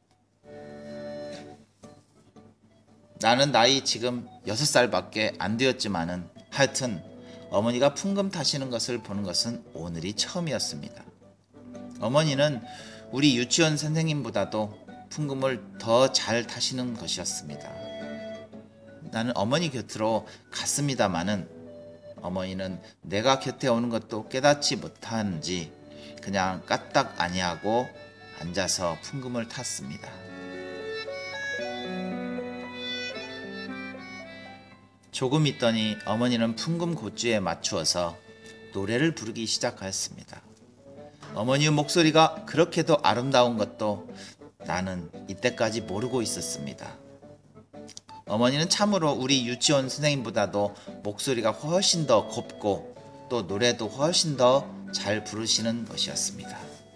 나는 나이 지금 여섯 살밖에 안 되었지만은 하여튼 어머니가 풍금 타시는 것을 보는 것은 오늘이 처음이었습니다. 어머니는 우리 유치원 선생님보다도 풍금을 더 잘 타시는 것이었습니다. 나는 어머니 곁으로 갔습니다마는 어머니는 내가 곁에 오는 것도 깨닫지 못하는지 그냥 까딱 아니하고 앉아서 풍금을 탔습니다. 조금 있더니 어머니는 풍금 고추에 맞추어서 노래를 부르기 시작하였습니다. 어머니의 목소리가 그렇게도 아름다운 것도 나는 이때까지 모르고 있었습니다. 어머니는 참으로 우리 유치원 선생님보다도 목소리가 훨씬 더 곱고 또 노래도 훨씬 더 잘 부르시는 것이었습니다.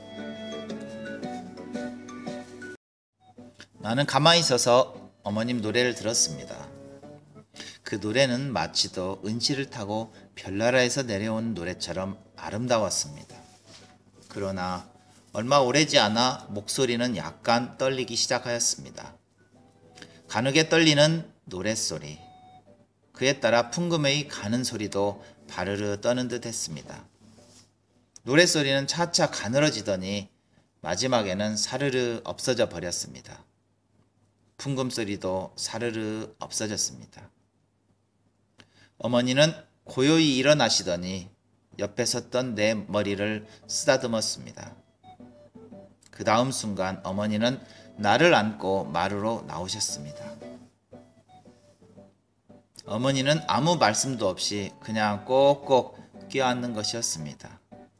나는 가만히 있어서 어머님 노래를 들었습니다. 그 노래는 마치도 은실을 타고 별나라에서 내려온 노래처럼 아름다웠습니다. 그러나 얼마 오래지 않아 목소리는 약간 떨리기 시작하였습니다. 가늘게 떨리는 노랫소리, 그에 따라 풍금의 가는 소리도 바르르 떠는 듯 했습니다. 노랫소리는 차차 가늘어지더니 마지막에는 사르르 없어져 버렸습니다. 풍금소리도 사르르 없어졌습니다. 어머니는 고요히 일어나시더니 옆에 섰던 내 머리를 쓰다듬었습니다. 그 다음 순간 어머니는 나를 안고 마루로 나오셨습니다. 어머니는 아무 말씀도 없이 그냥 꼭꼭 껴안는 것이었습니다.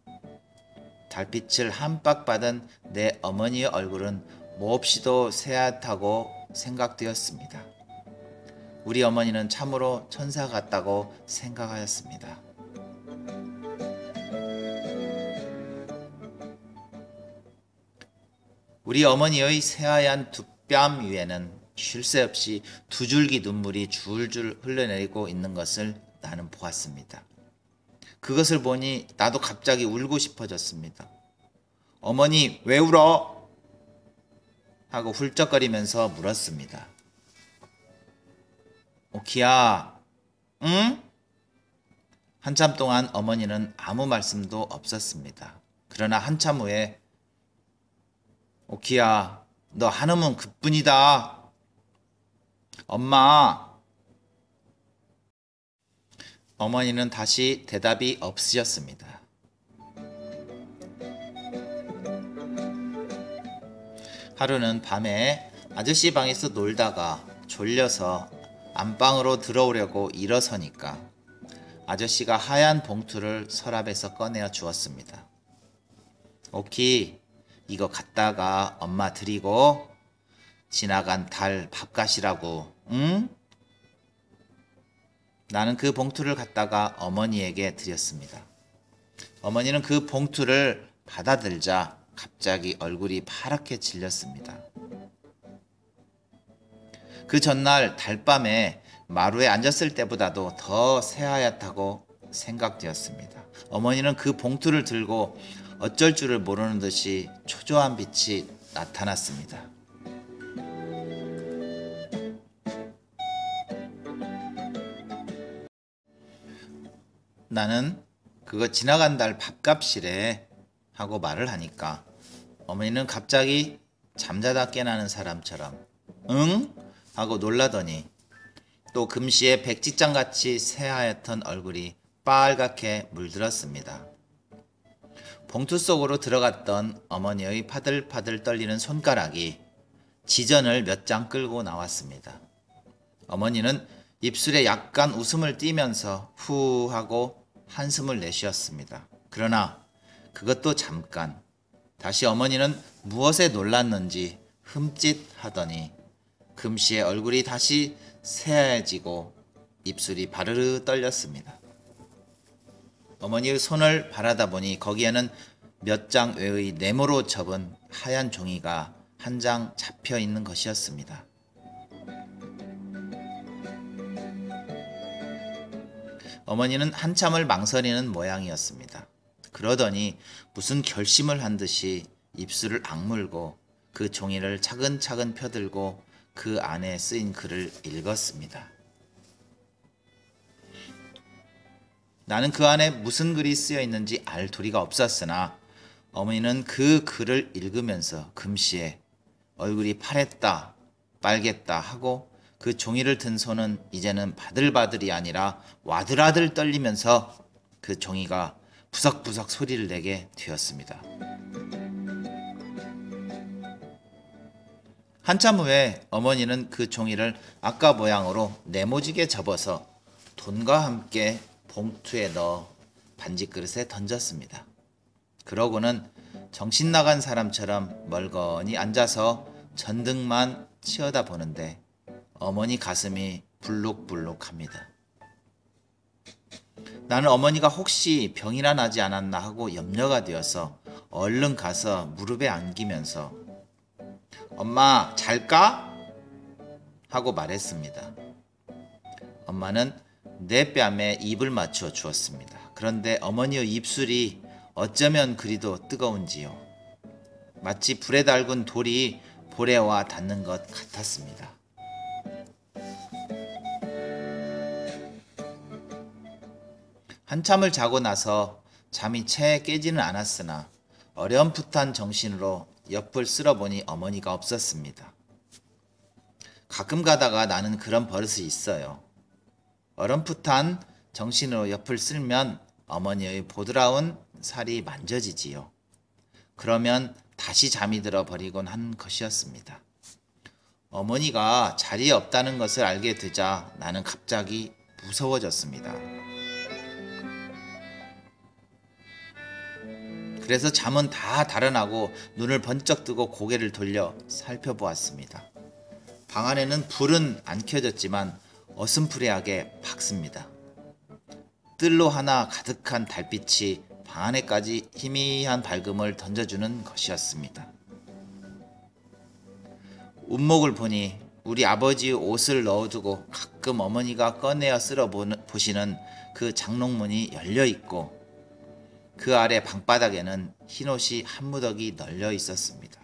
달빛을 한박 받은 내 어머니의 얼굴은 몹시도 새하얗다고 생각되었습니다. 우리 어머니는 참으로 천사 같다고 생각하였습니다. 우리 어머니의 새하얀 두 뺨 위에는 쉴 새 없이 두 줄기 눈물이 줄줄 흘러내리고 있는 것을 나는 보았습니다. 그것을 보니 나도 갑자기 울고 싶어졌습니다. 어머니, 왜 울어? 하고 훌쩍거리면서 물었습니다. 오키야, 응? 한참 동안 어머니는 아무 말씀도 없었습니다. 그러나 한참 후에 오키야, 너 한우면 그뿐이다. 엄마. 어머니는 다시 대답이 없으셨습니다. 하루는 밤에 아저씨 방에서 놀다가 졸려서 안방으로 들어오려고 일어서니까 아저씨가 하얀 봉투를 서랍에서 꺼내어 주었습니다. 오키, 이거 갖다가 엄마 드리고 지나간 달 밥값이라고, 응? 나는 그 봉투를 갖다가 어머니에게 드렸습니다. 어머니는 그 봉투를 받아들자 갑자기 얼굴이 파랗게 질렸습니다. 그 전날 달밤에 마루에 앉았을 때보다도 더 새하얗다고 생각되었습니다. 어머니는 그 봉투를 들고 어쩔 줄을 모르는 듯이 초조한 빛이 나타났습니다. 나는 그거 지나간 달 밥값이래 하고 말을 하니까 어머니는 갑자기 잠자다 깨나는 사람처럼 응? 하고 놀라더니 또 금시에 백지장같이 새하얗던 얼굴이 빨갛게 물들었습니다. 봉투 속으로 들어갔던 어머니의 파들파들 떨리는 손가락이 지전을 몇 장 끌고 나왔습니다. 어머니는 입술에 약간 웃음을 띠면서 후 하고 한숨을 내쉬었습니다. 그러나 그것도 잠깐. 다시 어머니는 무엇에 놀랐는지 흠칫하더니 금시에 얼굴이 다시 새하얘지고 입술이 바르르 떨렸습니다. 어머니의 손을 바라다 보니 거기에는 몇 장 외의 네모로 접은 하얀 종이가 한 장 잡혀 있는 것이었습니다. 어머니는 한참을 망설이는 모양이었습니다. 그러더니 무슨 결심을 한 듯이 입술을 악물고 그 종이를 차근차근 펴들고 그 안에 쓰인 글을 읽었습니다. 나는 그 안에 무슨 글이 쓰여 있는지 알 도리가 없었으나 어머니는 그 글을 읽으면서 금시에 얼굴이 파랬다 빨겠다 하고 그 종이를 든 손은 이제는 바들바들이 아니라 와들와들 떨리면서 그 종이가 부석부석 소리를 내게 되었습니다. 한참 후에 어머니는 그 종이를 아까 모양으로 네모지게 접어서 돈과 함께 봉투에 넣어 반지그릇에 던졌습니다. 그러고는 정신 나간 사람처럼 멀거니 앉아서 전등만 치어다 보는데 어머니 가슴이 불룩불룩합니다. 나는 어머니가 혹시 병이나 나지 않았나 하고 염려가 되어서 얼른 가서 무릎에 안기면서 엄마 잘까? 하고 말했습니다. 엄마는 내 뺨에 입을 맞춰 주었습니다. 그런데 어머니의 입술이 어쩌면 그리도 뜨거운지요. 마치 불에 달군 돌이 볼에와 닿는 것 같았습니다. 한참을 자고 나서 잠이 채 깨지는 않았으나 어렴풋한 정신으로 옆을 쓸어보니 어머니가 없었습니다. 가끔 가다가 나는 그런 버릇이 있어요. 어렴풋한 정신으로 옆을 쓸면 어머니의 보드라운 살이 만져지지요. 그러면 다시 잠이 들어 버리곤 한 것이었습니다. 어머니가 자리에 없다는 것을 알게 되자 나는 갑자기 무서워졌습니다. 그래서 잠은 다 달아나고 눈을 번쩍 뜨고 고개를 돌려 살펴보았습니다. 방 안에는 불은 안 켜졌지만 어슴푸레하게 밝습니다. 뜰로 하나 가득한 달빛이 방 안에까지 희미한 밝음을 던져주는 것이었습니다. 운목을 보니 우리 아버지의 옷을 넣어두고 가끔 어머니가 꺼내어 쓸어 보시는 그 장롱문이 열려있고 그 아래 방바닥에는 흰옷이 한 무더기 널려 있었습니다.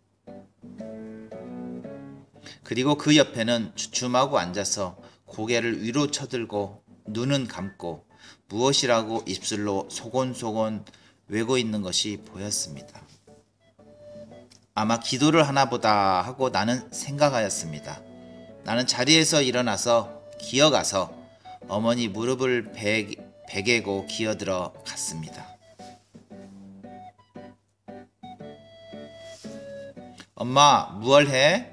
그리고 그 옆에는 주춤하고 앉아서 고개를 위로 쳐들고 눈은 감고 무엇이라고 입술로 소곤소곤 외고 있는 것이 보였습니다. 아마 기도를 하나 보다 하고 나는 생각하였습니다. 나는 자리에서 일어나서 기어가서 어머니 무릎을 베, 베개고 기어들어 갔습니다. 엄마, 무얼 해?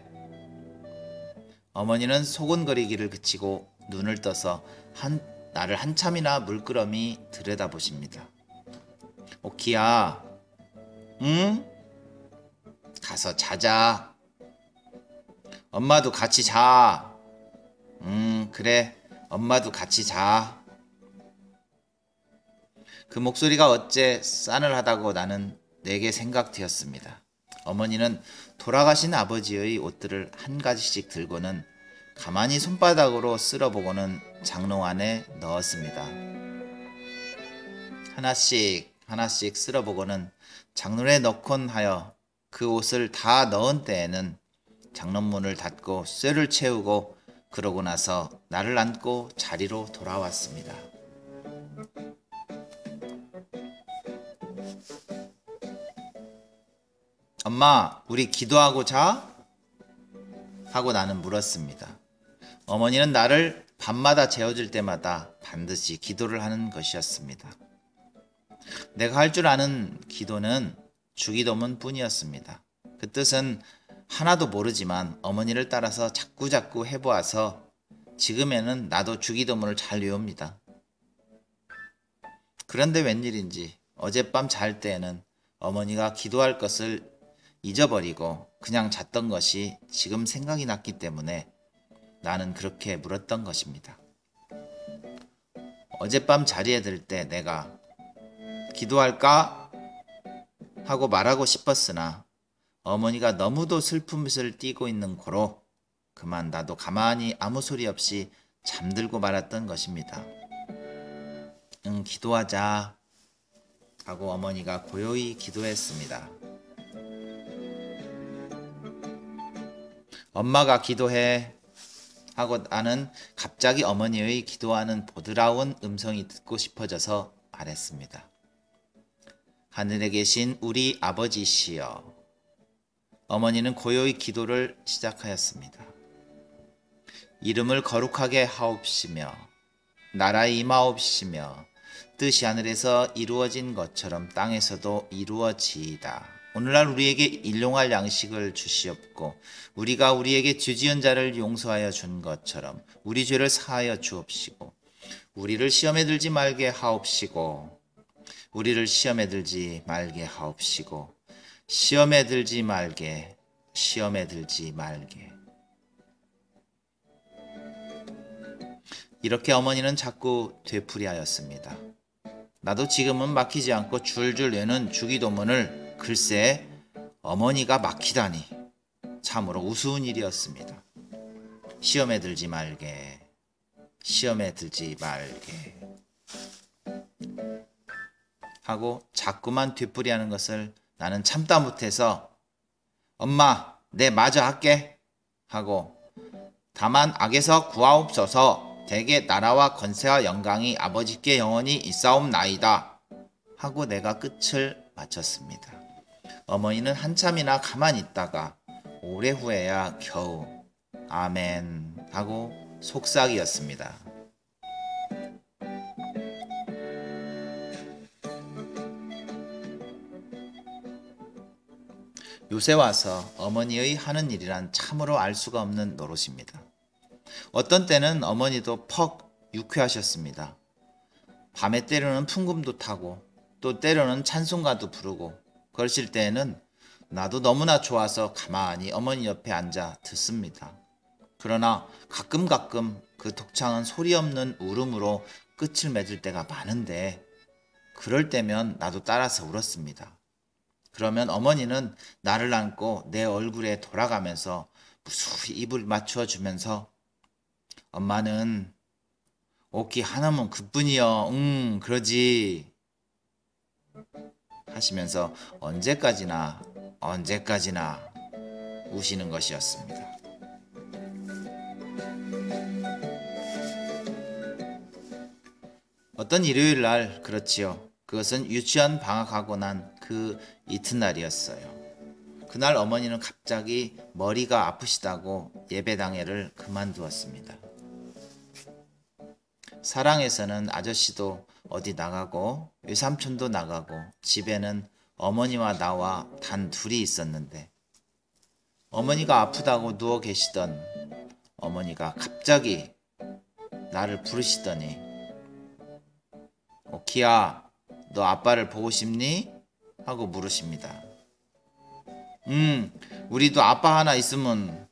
어머니는 소곤거리기를 그치고 눈을 떠서 한, 나를 한참이나 물끄러미 들여다보십니다. 오키야, 응? 가서 자자. 엄마도 같이 자. 음, 그래. 엄마도 같이 자. 그 목소리가 어째 싸늘하다고 나는 내게 생각되었습니다. 어머니는 돌아가신 아버지의 옷들을 한 가지씩 들고는 가만히 손바닥으로 쓸어보고는 장롱 안에 넣었습니다. 하나씩 하나씩 쓸어보고는 장롱에 넣곤 하여 그 옷을 다 넣은 때에는 장롱문을 닫고 쇠를 채우고 그러고 나서 나를 안고 자리로 돌아왔습니다. 엄마, 우리 기도하고 자? 하고 나는 물었습니다. 어머니는 나를 밤마다 재워줄 때마다 반드시 기도를 하는 것이었습니다. 내가 할 줄 아는 기도는 주기도문 뿐이었습니다. 그 뜻은 하나도 모르지만 어머니를 따라서 자꾸자꾸 해보아서 지금에는 나도 주기도문을 잘 외웁니다. 그런데 웬일인지 어젯밤 잘 때에는 어머니가 기도할 것을 잊어버리고 그냥 잤던 것이 지금 생각이 났기 때문에 나는 그렇게 물었던 것입니다. 어젯밤 자리에 들 때 내가 기도할까? 하고 말하고 싶었으나 어머니가 너무도 슬픔을 띠고 있는 고로 그만 나도 가만히 아무 소리 없이 잠들고 말았던 것입니다. 응, 기도하자 하고 어머니가 고요히 기도했습니다. 엄마가 기도해 하고 나는 갑자기 어머니의 기도하는 보드라운 음성이 듣고 싶어져서 말했습니다. 하늘에 계신 우리 아버지시여. 어머니는 고요히 기도를 시작하였습니다. 이름을 거룩하게 하옵시며 나라의 임하옵시며 뜻이 하늘에서 이루어진 것처럼 땅에서도 이루어지이다. 오늘날 우리에게 일용할 양식을 주시옵고 우리가 우리에게 죄지은 자를 용서하여 준 것처럼 우리 죄를 사하여 주옵시고 우리를 시험에 들지 말게 하옵시고 우리를 시험에 들지 말게 하옵시고 시험에 들지 말게 시험에 들지 말게. 이렇게 어머니는 자꾸 되풀이하였습니다. 나도 지금은 막히지 않고 줄줄 외는 주기도문을 글쎄 어머니가 막히다니 참으로 우스운 일이었습니다. 시험에 들지 말게 시험에 들지 말게 하고 자꾸만 되풀이하는 것을 나는 참다 못해서 엄마 내 마저 할게 하고 다만 악에서 구하옵소서 대개 나라와 권세와 영광이 아버지께 영원히 있사옵나이다 하고 내가 끝을 마쳤습니다. 어머니는 한참이나 가만히 있다가 오래 후에야 겨우 아멘 하고 속삭이었습니다. 요새 와서 어머니의 하는 일이란 참으로 알 수가 없는 노릇입니다. 어떤 때는 어머니도 퍽 유쾌하셨습니다. 밤에 때로는 풍금도 타고 또 때로는 찬송가도 부르고 그러실 때에는 나도 너무나 좋아서 가만히 어머니 옆에 앉아 듣습니다. 그러나 가끔 가끔 그 독창은 소리 없는 울음으로 끝을 맺을 때가 많은데 그럴 때면 나도 따라서 울었습니다. 그러면 어머니는 나를 안고 내 얼굴에 돌아가면서 무수히 입을 맞춰 주면서 엄마는 오키 하나면 그뿐이여 응 그러지 하시면서 언제까지나 언제까지나 우시는 것이었습니다. 어떤 일요일 날 그렇지요. 그것은 유치원 방학하고 난 그 이튿날이었어요. 그날 어머니는 갑자기 머리가 아프시다고 예배당회를 그만두었습니다. 사랑에서는 아저씨도 어디 나가고 외삼촌도 나가고 집에는 어머니와 나와 단 둘이 있었는데 어머니가 아프다고 누워 계시던 어머니가 갑자기 나를 부르시더니 오키야, 너 아빠를 보고 싶니? 하고 물으십니다. 음, 우리도 아빠 하나 있으면.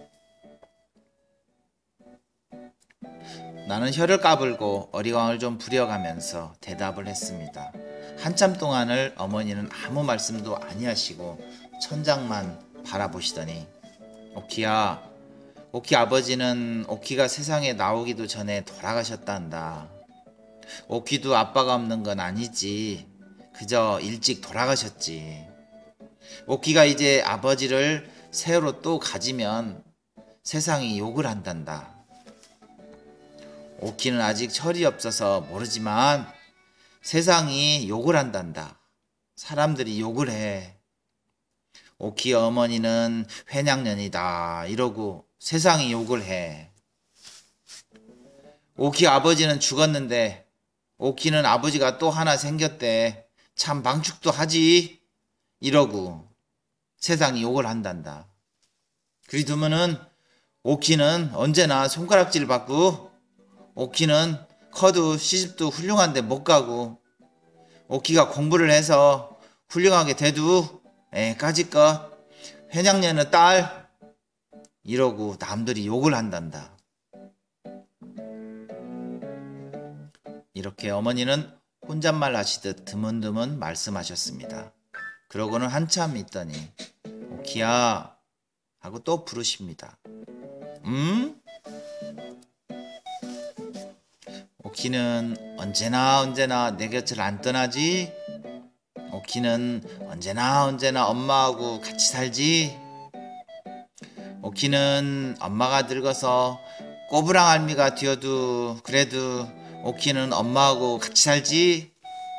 나는 혀를 까불고 어리광을 좀 부려가면서 대답을 했습니다. 한참 동안을 어머니는 아무 말씀도 아니하시고 천장만 바라보시더니 오키야, 오키 아버지는 오키가 세상에 나오기도 전에 돌아가셨단다. 오키도 아빠가 없는 건 아니지. 그저 일찍 돌아가셨지. 오키가 이제 아버지를 새로 또 가지면 세상이 욕을 한단다. 오키는 아직 철이 없어서 모르지만 세상이 욕을 한단다. 사람들이 욕을 해. 오키 어머니는 회냥년이다 이러고 세상이 욕을 해. 오키 아버지는 죽었는데 오키는 아버지가 또 하나 생겼대. 참 망측도 하지 이러고 세상이 욕을 한단다. 그리 두면은 오키는 언제나 손가락질 받고 오키는 커도 시집도 훌륭한데 못 가고 오키가 공부를 해서 훌륭하게 돼도 에 까짓것 회냥년의 딸 이러고 남들이 욕을 한단다. 이렇게 어머니는 혼잣말 하시듯 드문드문 말씀하셨습니다. 그러고는 한참 있더니 오키야 하고 또 부르십니다. 음? 오키는 언제나 언제나 내 곁을 안 떠나지? 오키는 언제나 언제나 엄마하고 같이 살지? 오키는 엄마가 늙어서 꼬부랑 할미가 되어도 그래도 오키는 엄마하고 같이 살지?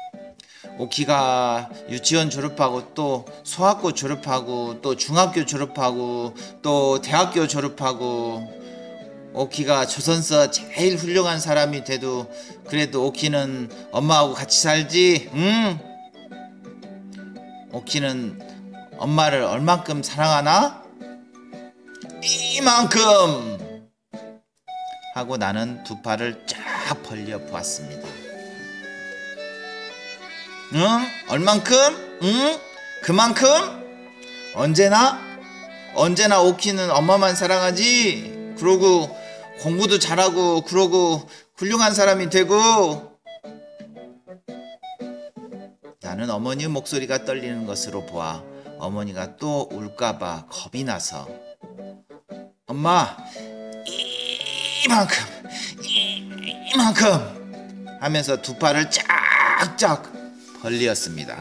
오키가 유치원 졸업하고 또 소학교 졸업하고 또 중학교 졸업하고 또 대학교 졸업하고 오키가 조선서 제일 훌륭한 사람이 돼도 그래도 오키는 엄마하고 같이 살지? 응? 오키는 엄마를 얼만큼 사랑하나? 이만큼! 하고 나는 두 팔을 쫙 벌려 보았습니다. 응? 얼만큼? 응? 그만큼? 언제나? 언제나 오키는 엄마만 사랑하지? 그러고 공부도 잘하고 그러고 훌륭한 사람이 되고. 나는 어머니의 목소리가 떨리는 것으로 보아 어머니가 또 울까봐 겁이 나서 엄마 이만큼 이만큼 하면서 두 팔을 쫙쫙 벌리었습니다.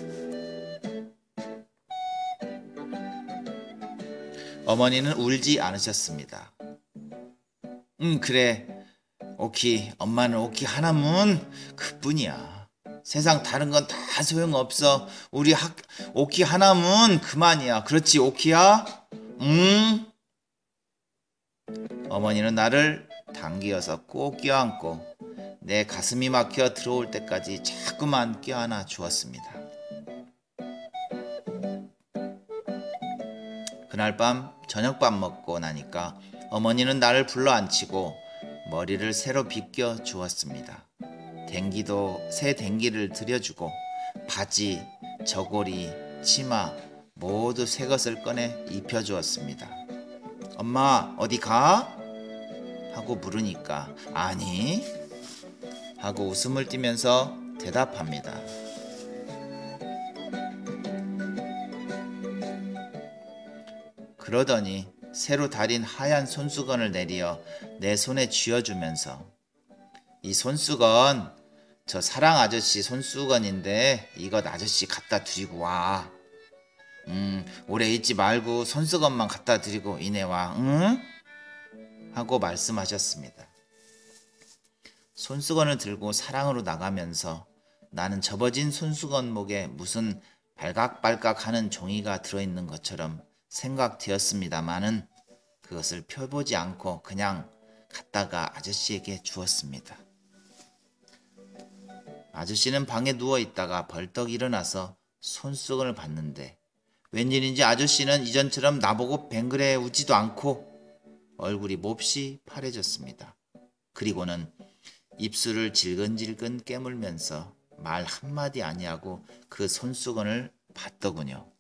어머니는 울지 않으셨습니다. 응 그래 오키 엄마는 오키 하나면 그뿐이야. 세상 다른 건 다 소용없어. 우리 학, 오키 하나면 그만이야. 그렇지 오키야? 응? 어머니는 나를 당기어서 꼭 껴안고 내 가슴이 막혀 들어올 때까지 자꾸만 껴안아 주었습니다. 그날 밤 저녁밥 먹고 나니까 어머니는 나를 불러 앉히고 머리를 새로 빗겨 주었습니다. 댕기도 새 댕기를 들여주고 바지, 저고리, 치마 모두 새 것을 꺼내 입혀주었습니다. 엄마 어디 가? 하고 물으니까 아니 하고 웃음을 띠면서 대답합니다. 그러더니 새로 달인 하얀 손수건을 내리어 내 손에 쥐어주면서 이 손수건 저 사랑 아저씨 손수건인데 이것 아저씨 갖다 드리고 와. 음, 오래 있지 말고 손수건만 갖다 드리고 이내 와. 응? 하고 말씀하셨습니다. 손수건을 들고 사랑으로 나가면서 나는 접어진 손수건 목에 무슨 발각발각 하는 종이가 들어있는 것처럼 생각되었습니다마는 그것을 펴보지 않고 그냥 갖다가 아저씨에게 주었습니다. 아저씨는 방에 누워있다가 벌떡 일어나서 손수건을 봤는데 웬일인지 아저씨는 이전처럼 나보고 뱅그레 웃지도 않고 얼굴이 몹시 파래졌습니다. 그리고는 입술을 질끈질끈 깨물면서 말 한마디 아니하고 그 손수건을 봤더군요.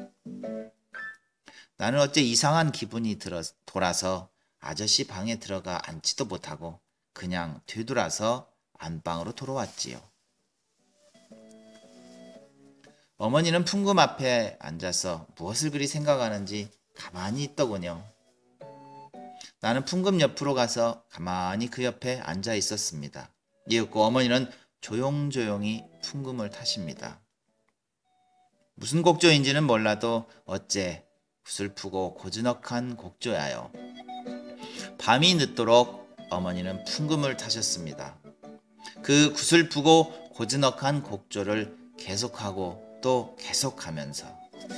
나는 어째 이상한 기분이 들어 돌아서 아저씨 방에 들어가 앉지도 못하고 그냥 되돌아서 안방으로 돌아왔지요. 어머니는 풍금 앞에 앉아서 무엇을 그리 생각하는지 가만히 있더군요. 나는 풍금 옆으로 가서 가만히 그 옆에 앉아 있었습니다. 이윽고 어머니는 조용조용히 풍금을 타십니다. 무슨 곡조인지는 몰라도 어째 구슬프고 고즈넉한 곡조야요. 밤이 늦도록 어머니는 풍금을 타셨습니다. 그 구슬프고 고즈넉한 곡조를 계속하고 또 계속하면서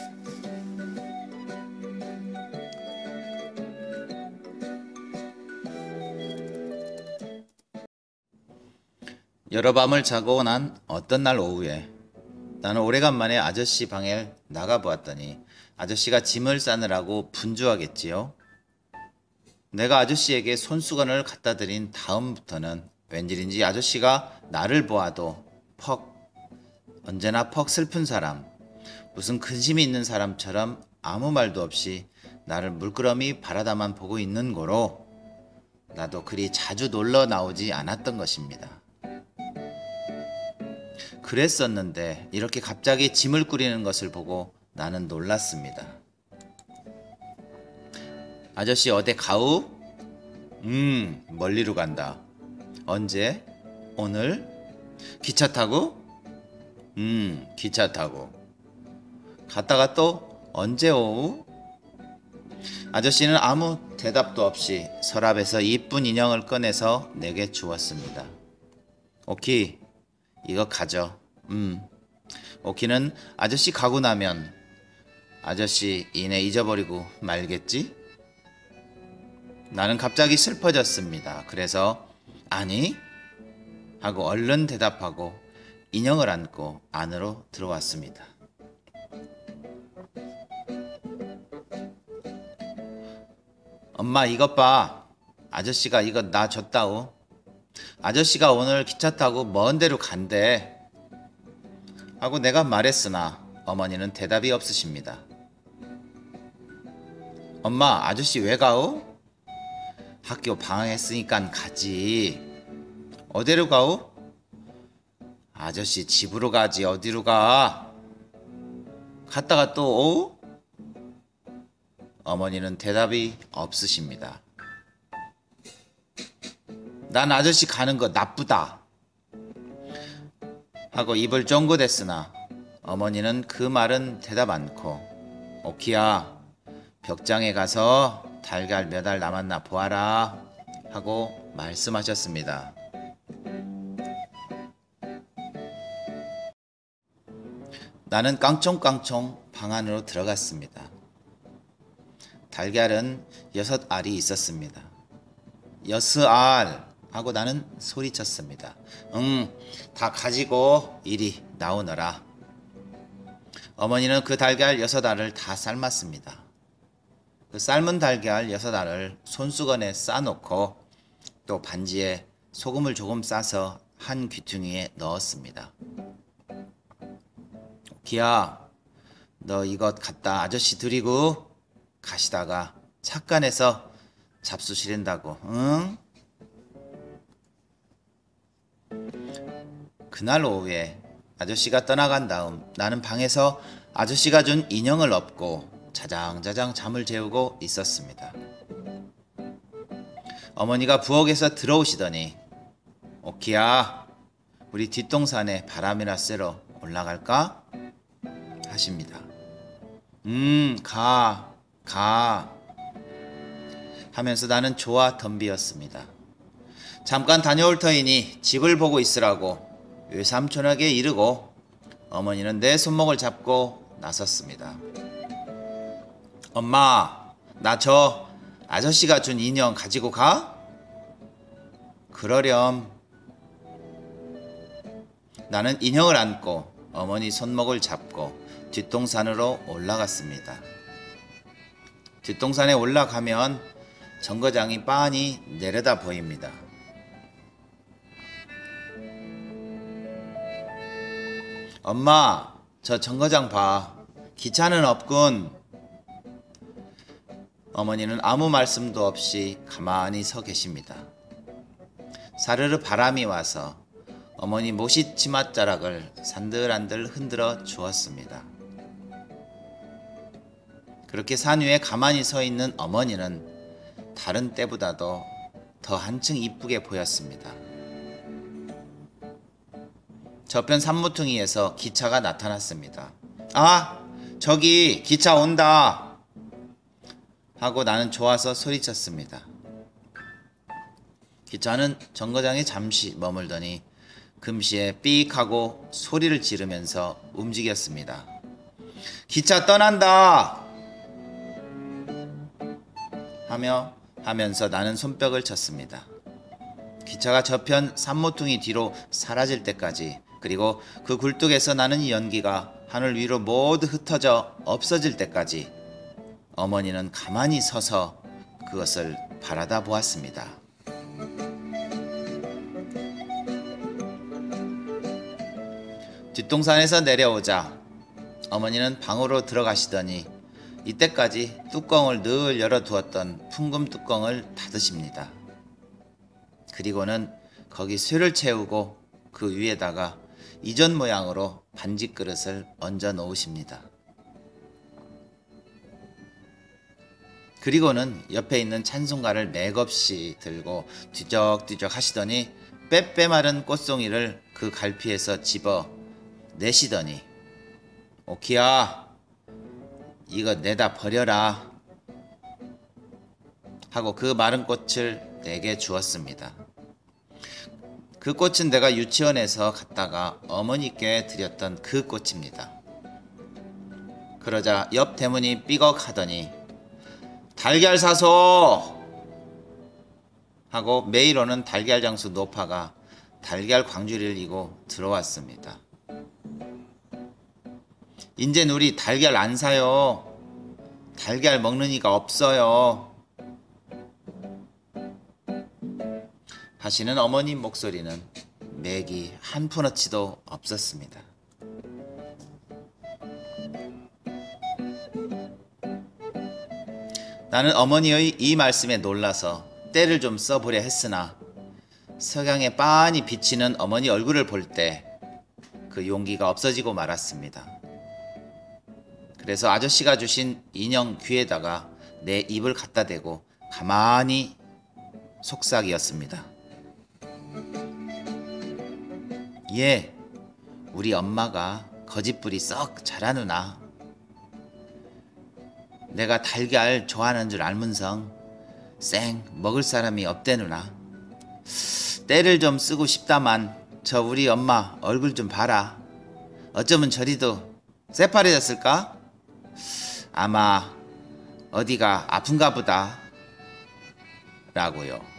여러 밤을 자고 난 어떤 날 오후에 나는 오래간만에 아저씨 방에 나가보았더니 아저씨가 짐을 싸느라고 분주하겠지요. 내가 아저씨에게 손수건을 갖다 드린 다음부터는 웬일인지 아저씨가 나를 보아도 퍽, 언제나 퍽 슬픈 사람, 무슨 근심이 있는 사람처럼 아무 말도 없이 나를 물끄러미 바라다만 보고 있는 거로 나도 그리 자주 놀러 나오지 않았던 것입니다. 그랬었는데 이렇게 갑자기 짐을 꾸리는 것을 보고 나는 놀랐습니다. 아저씨 어디 가우? 음, 멀리로 간다. 언제? 오늘? 기차 타고? 음, 기차 타고. 갔다가 또 언제 오우? 아저씨는 아무 대답도 없이 서랍에서 이쁜 인형을 꺼내서 내게 주었습니다. 오키, 이거 가져. 음, 오키는 아저씨 가고 나면 아저씨 이내 잊어버리고 말겠지? 나는 갑자기 슬퍼졌습니다. 그래서 아니? 하고 얼른 대답하고 인형을 안고 안으로 들어왔습니다. 엄마 이것 봐. 아저씨가 이거 나 줬다오. 아저씨가 오늘 기차 타고 먼 데로 간대. 하고 내가 말했으나 어머니는 대답이 없으십니다. 엄마 아저씨 왜 가오? 학교 방학했으니까 가지. 어디로 가오? 아저씨 집으로 가지 어디로 가? 갔다가 또 오우? 어머니는 대답이 없으십니다. 난 아저씨 가는 거 나쁘다. 하고 입을 쫑긋댔으나 어머니는 그 말은 대답 않고 오키야 벽장에 가서 달걀 몇 알 남았나 보아라 하고 말씀하셨습니다. 나는 깡총깡총 방 안으로 들어갔습니다. 달걀은 여섯 알이 있었습니다. 여섯 알 하고 나는 소리쳤습니다. 응, 다 가지고 이리 나오너라. 어머니는 그 달걀 여섯 알을 다 삶았습니다. 그 삶은 달걀 여섯 알을 손수건에 싸놓고 또 반지에 소금을 조금 싸서 한 귀퉁이에 넣었습니다. 기야, 너 이것 갖다 아저씨 드리고 가시다가 착간해서 잡수시랜다고, 응? 그날 오후에 아저씨가 떠나간 다음 나는 방에서 아저씨가 준 인형을 업고 자장자장 잠을 재우고 있었습니다. 어머니가 부엌에서 들어오시더니 오키야 우리 뒷동산에 바람이나 쐬러 올라갈까? 하십니다. 음, 가, 가 하면서 나는 좋아 덤비었습니다. 잠깐 다녀올 터이니 집을 보고 있으라고 외삼촌에게 이르고 어머니는 내 손목을 잡고 나섰습니다. 엄마, 나 저 아저씨가 준 인형 가지고 가? 그러렴. 나는 인형을 안고 어머니 손목을 잡고 뒷동산으로 올라갔습니다. 뒷동산에 올라가면 정거장이 빤히 내려다 보입니다. 엄마, 저 정거장 봐. 기차는 없군. 어머니는 아무 말씀도 없이 가만히 서 계십니다. 사르르 바람이 와서 어머니 모시 치맛자락을 산들한들 흔들어 주었습니다. 그렇게 산 위에 가만히 서 있는 어머니는 다른 때보다도 더 한층 이쁘게 보였습니다. 저편 산모퉁이에서 기차가 나타났습니다. 아, 저기 기차 온다! 하고 나는 좋아서 소리쳤습니다. 기차는 정거장에 잠시 머물더니 금시에 삑 하고 소리를 지르면서 움직였습니다. 기차 떠난다! 하며 하면서 나는 손뼉을 쳤습니다. 기차가 저편 산모퉁이 뒤로 사라질 때까지, 그리고 그 굴뚝에서 나는 이 연기가 하늘 위로 모두 흩어져 없어질 때까지 어머니는 가만히 서서 그것을 바라다 보았습니다. 뒷동산에서 내려오자 어머니는 방으로 들어가시더니 이때까지 뚜껑을 늘 열어두었던 풍금 뚜껑을 닫으십니다. 그리고는 거기 쇠를 채우고 그 위에다가 이전 모양으로 반지 그릇을 얹어 놓으십니다. 그리고는 옆에 있는 찬송가를 맥없이 들고 뒤적뒤적 하시더니 빼빼 마른 꽃송이를 그 갈피에서 집어 내시더니 오키야, 이거 내다 버려라 하고 그 마른 꽃을 내게 주었습니다. 그 꽃은 내가 유치원에서 갔다가 어머니께 드렸던 그 꽃입니다. 그러자 옆 대문이 삐걱 하더니 달걀 사소! 하고 매일 오는 달걀 장수 노파가 달걀 광주리를 이고 들어왔습니다. 인젠 우리 달걀 안 사요. 달걀 먹는 이가 없어요. 하시는 어머님 목소리는 맥이 한 푼어치도 없었습니다. 나는 어머니의 이 말씀에 놀라서 때를 좀 써보려 했으나 석양에 빤히 비치는 어머니 얼굴을 볼 때 그 용기가 없어지고 말았습니다. 그래서 아저씨가 주신 인형 귀에다가 내 입을 갖다 대고 가만히 속삭이었습니다. 예, 우리 엄마가 거짓부리 썩 잘하누나. 내가 달걀 좋아하는 줄 알면성 쌩 먹을 사람이 없대누나. 때를 좀 쓰고 싶다만 저 우리 엄마 얼굴 좀 봐라. 어쩌면 저리도 새파래졌을까? 아마 어디가 아픈가 보다 라고요.